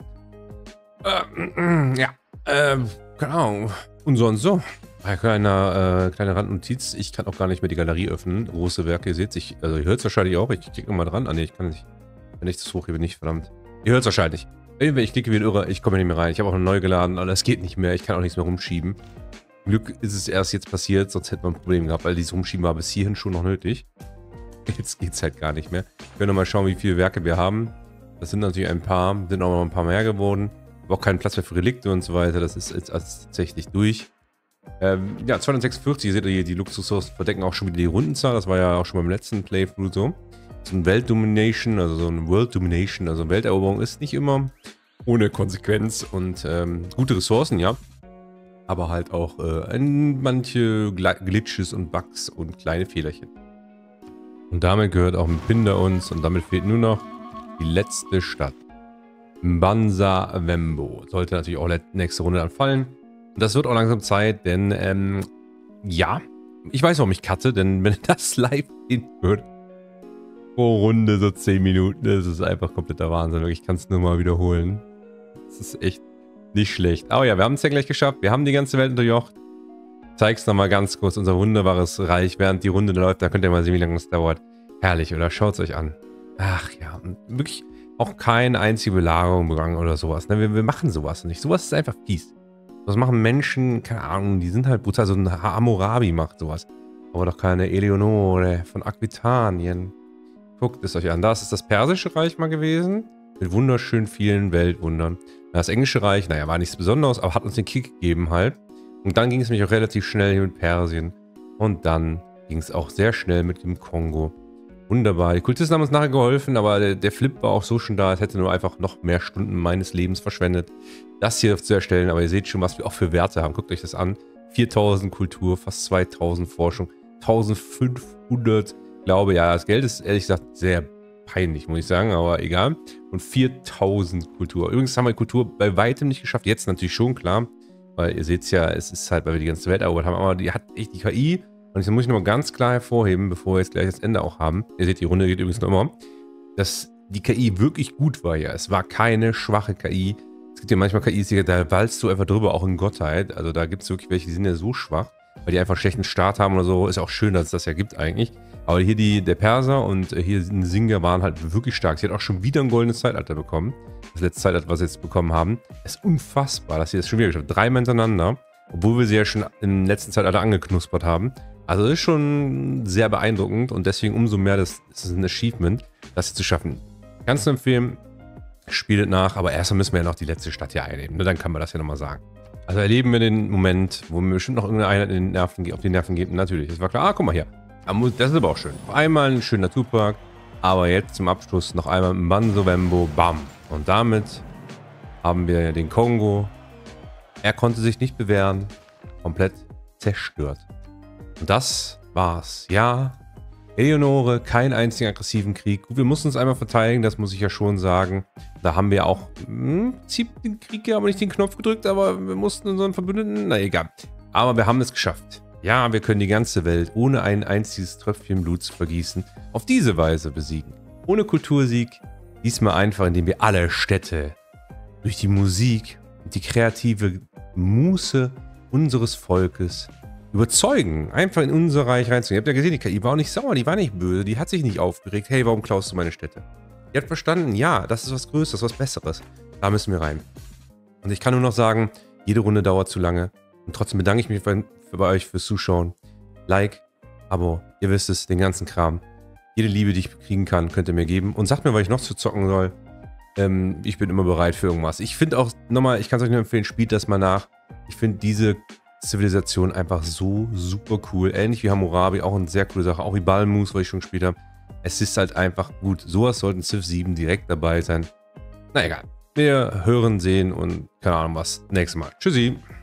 Äh, ja. Äh, keine Ahnung. Und sonst so. Ein kleiner, äh, kleine Randnotiz. Ich kann auch gar nicht mehr die Galerie öffnen. Große Werke, ihr seht sich. Also, ihr hört es wahrscheinlich auch. Ich klicke mal dran. Ah, ne, ich kann nicht. Wenn ich das hochhebe, nicht, verdammt. Ihr hört es wahrscheinlich. Ich klicke wie ein Irrer. Ich komme nicht mehr rein. Ich habe auch noch neu geladen, aber es geht nicht mehr. Ich kann auch nichts mehr rumschieben. Zum Glück ist es erst jetzt passiert, sonst hätte man ein Problem gehabt, weil dieses Rumschieben war bis hierhin schon noch nötig. Jetzt geht es halt gar nicht mehr. Wir können noch mal schauen, wie viele Werke wir haben. Das sind natürlich ein paar, sind auch noch ein paar mehr geworden. Aber auch keinen Platz mehr für Relikte und so weiter. Das ist jetzt tatsächlich durch. Ähm, ja, zweihundertsechsundvierzig, ihr seht ihr, die Luxusressourcen verdecken auch schon wieder die Rundenzahl. Das war ja auch schon beim letzten Playthrough so. So ein Weltdomination, also so ein World Domination, also Welteroberung ist nicht immer ohne Konsequenz und ähm, gute Ressourcen, ja. Aber halt auch äh, manche Glitches und Bugs und kleine Fehlerchen. Und damit gehört auch Mpinda uns und damit fehlt nur noch die letzte Stadt. Mbanza Membo. Sollte natürlich auch nächste Runde dann fallen. Und das wird auch langsam Zeit, denn ähm, ja, Ich weiß, warum ich cutte, denn wenn das live sehen würde, pro Runde so zehn Minuten, das ist einfach kompletter Wahnsinn. Ich kann es nur mal wiederholen. Das ist echt nicht schlecht. Aber ja, wir haben es ja gleich geschafft. Wir haben die ganze Welt unterjocht. Ich zeige es nochmal ganz kurz, unser wunderbares Reich, während die Runde läuft. Da könnt ihr mal sehen, wie lange das dauert. Herrlich, oder? Schaut es euch an. Ach ja, und wirklich auch keine einzige Belagerung begangen oder sowas. Ne? Wir, wir machen sowas nicht. Sowas ist einfach fies. Das machen Menschen, keine Ahnung, die sind halt brutal. So ein Hammurabi macht sowas. Aber doch keine Eleonore von Aquitanien. Guckt es euch an. Das ist das Persische Reich mal gewesen. Mit wunderschön vielen Weltwundern. Das Englische Reich, naja, war nichts Besonderes, aber hat uns den Kick gegeben halt. Und dann ging es nämlich auch relativ schnell hier mit Persien. Und dann ging es auch sehr schnell mit dem Kongo. Wunderbar. Die Kultisten haben uns nachher geholfen, aber der, der Flip war auch so schon da, es hätte nur einfach noch mehr Stunden meines Lebens verschwendet, das hier zu erstellen. Aber ihr seht schon, was wir auch für Werte haben. Guckt euch das an. viertausend Kultur, fast zweitausend Forschung, eintausendfünfhundert Glaube. Ja, das Geld ist ehrlich gesagt sehr peinlich, muss ich sagen, aber egal. Und viertausend Kultur. Übrigens haben wir Kultur bei weitem nicht geschafft. Jetzt natürlich schon, klar. Weil ihr seht es ja, es ist halt, weil wir die ganze Welt erobert haben. Aber die hat echt die K I. Und das muss ich nochmal ganz klar hervorheben, bevor wir jetzt gleich das Ende auch haben. Ihr seht, die Runde geht übrigens noch immer. Dass die K I wirklich gut war ja. Es war keine schwache K I. Es gibt ja manchmal K Is, da walzt du einfach drüber, auch in Gottheit. Also da gibt es wirklich welche, die sind ja so schwach, weil die einfach einen schlechten Start haben oder so. Ist ja auch schön, dass es das ja gibt eigentlich. Aber hier die, der Perser und hier ein Singer waren halt wirklich stark. Sie hat auch schon wieder ein goldenes Zeitalter bekommen. Das letzte Zeitalter, was sie jetzt bekommen haben. Es ist unfassbar, dass sie das schon wieder geschafft haben. Dreimal hintereinander. Obwohl wir sie ja schon im letzten Zeitalter angeknuspert haben. Also das ist schon sehr beeindruckend und deswegen umso mehr, das, das ist ein Achievement, das zu schaffen. Ganz zu empfehlen, spielt nach, aber erstmal müssen wir ja noch die letzte Stadt hier einnehmen. Nur dann kann man das ja nochmal sagen. Also erleben wir den Moment, wo mir bestimmt noch irgendeine Einheit in den Nerven, auf die Nerven geht. Natürlich, das war klar. Ah, guck mal hier. Das ist aber auch schön. Einmal ein schöner Naturpark, aber jetzt zum Abschluss noch einmal Mbanzo Wembo, bam. Und damit haben wir den Kongo. Er konnte sich nicht bewähren, komplett zerstört. Und das war's. Ja, Eleonore, keinen einzigen aggressiven Krieg. Gut, wir mussten uns einmal verteidigen, das muss ich ja schon sagen. Da haben wir auch im Prinzip den Krieg ja aber nicht den Knopf gedrückt, aber wir mussten unseren Verbündeten, na egal. Aber wir haben es geschafft. Ja, wir können die ganze Welt ohne ein einziges Tröpfchen Blut zu vergießen auf diese Weise besiegen. Ohne Kultursieg, diesmal einfach, indem wir alle Städte durch die Musik und die kreative Muße unseres Volkes überzeugen, einfach in unser Reich reinzugehen. Ihr habt ja gesehen, die K I war auch nicht sauer, die war nicht böse, die hat sich nicht aufgeregt. Hey, warum klaust du meine Städte? Die hat verstanden, ja, das ist was Größeres, was Besseres. Da müssen wir rein. Und ich kann nur noch sagen, jede Runde dauert zu lange. Und trotzdem bedanke ich mich bei, bei euch fürs Zuschauen. Like, Abo, ihr wisst es, den ganzen Kram. Jede Liebe, die ich kriegen kann, könnt ihr mir geben. Und sagt mir, was ich noch zu zocken soll. Ähm, ich bin immer bereit für irgendwas. Ich finde auch, nochmal, ich kann es euch nur empfehlen, spielt das mal nach. Ich finde diese Zivilisation einfach so super cool. Ähnlich wie Hammurabi, auch eine sehr coole Sache. Auch wie Balmus, was ich schon gespielt habe. Es ist halt einfach gut. Sowas sollten Civ sieben direkt dabei sein. Na egal. Wir hören, sehen und keine Ahnung was. Nächstes Mal. Tschüssi.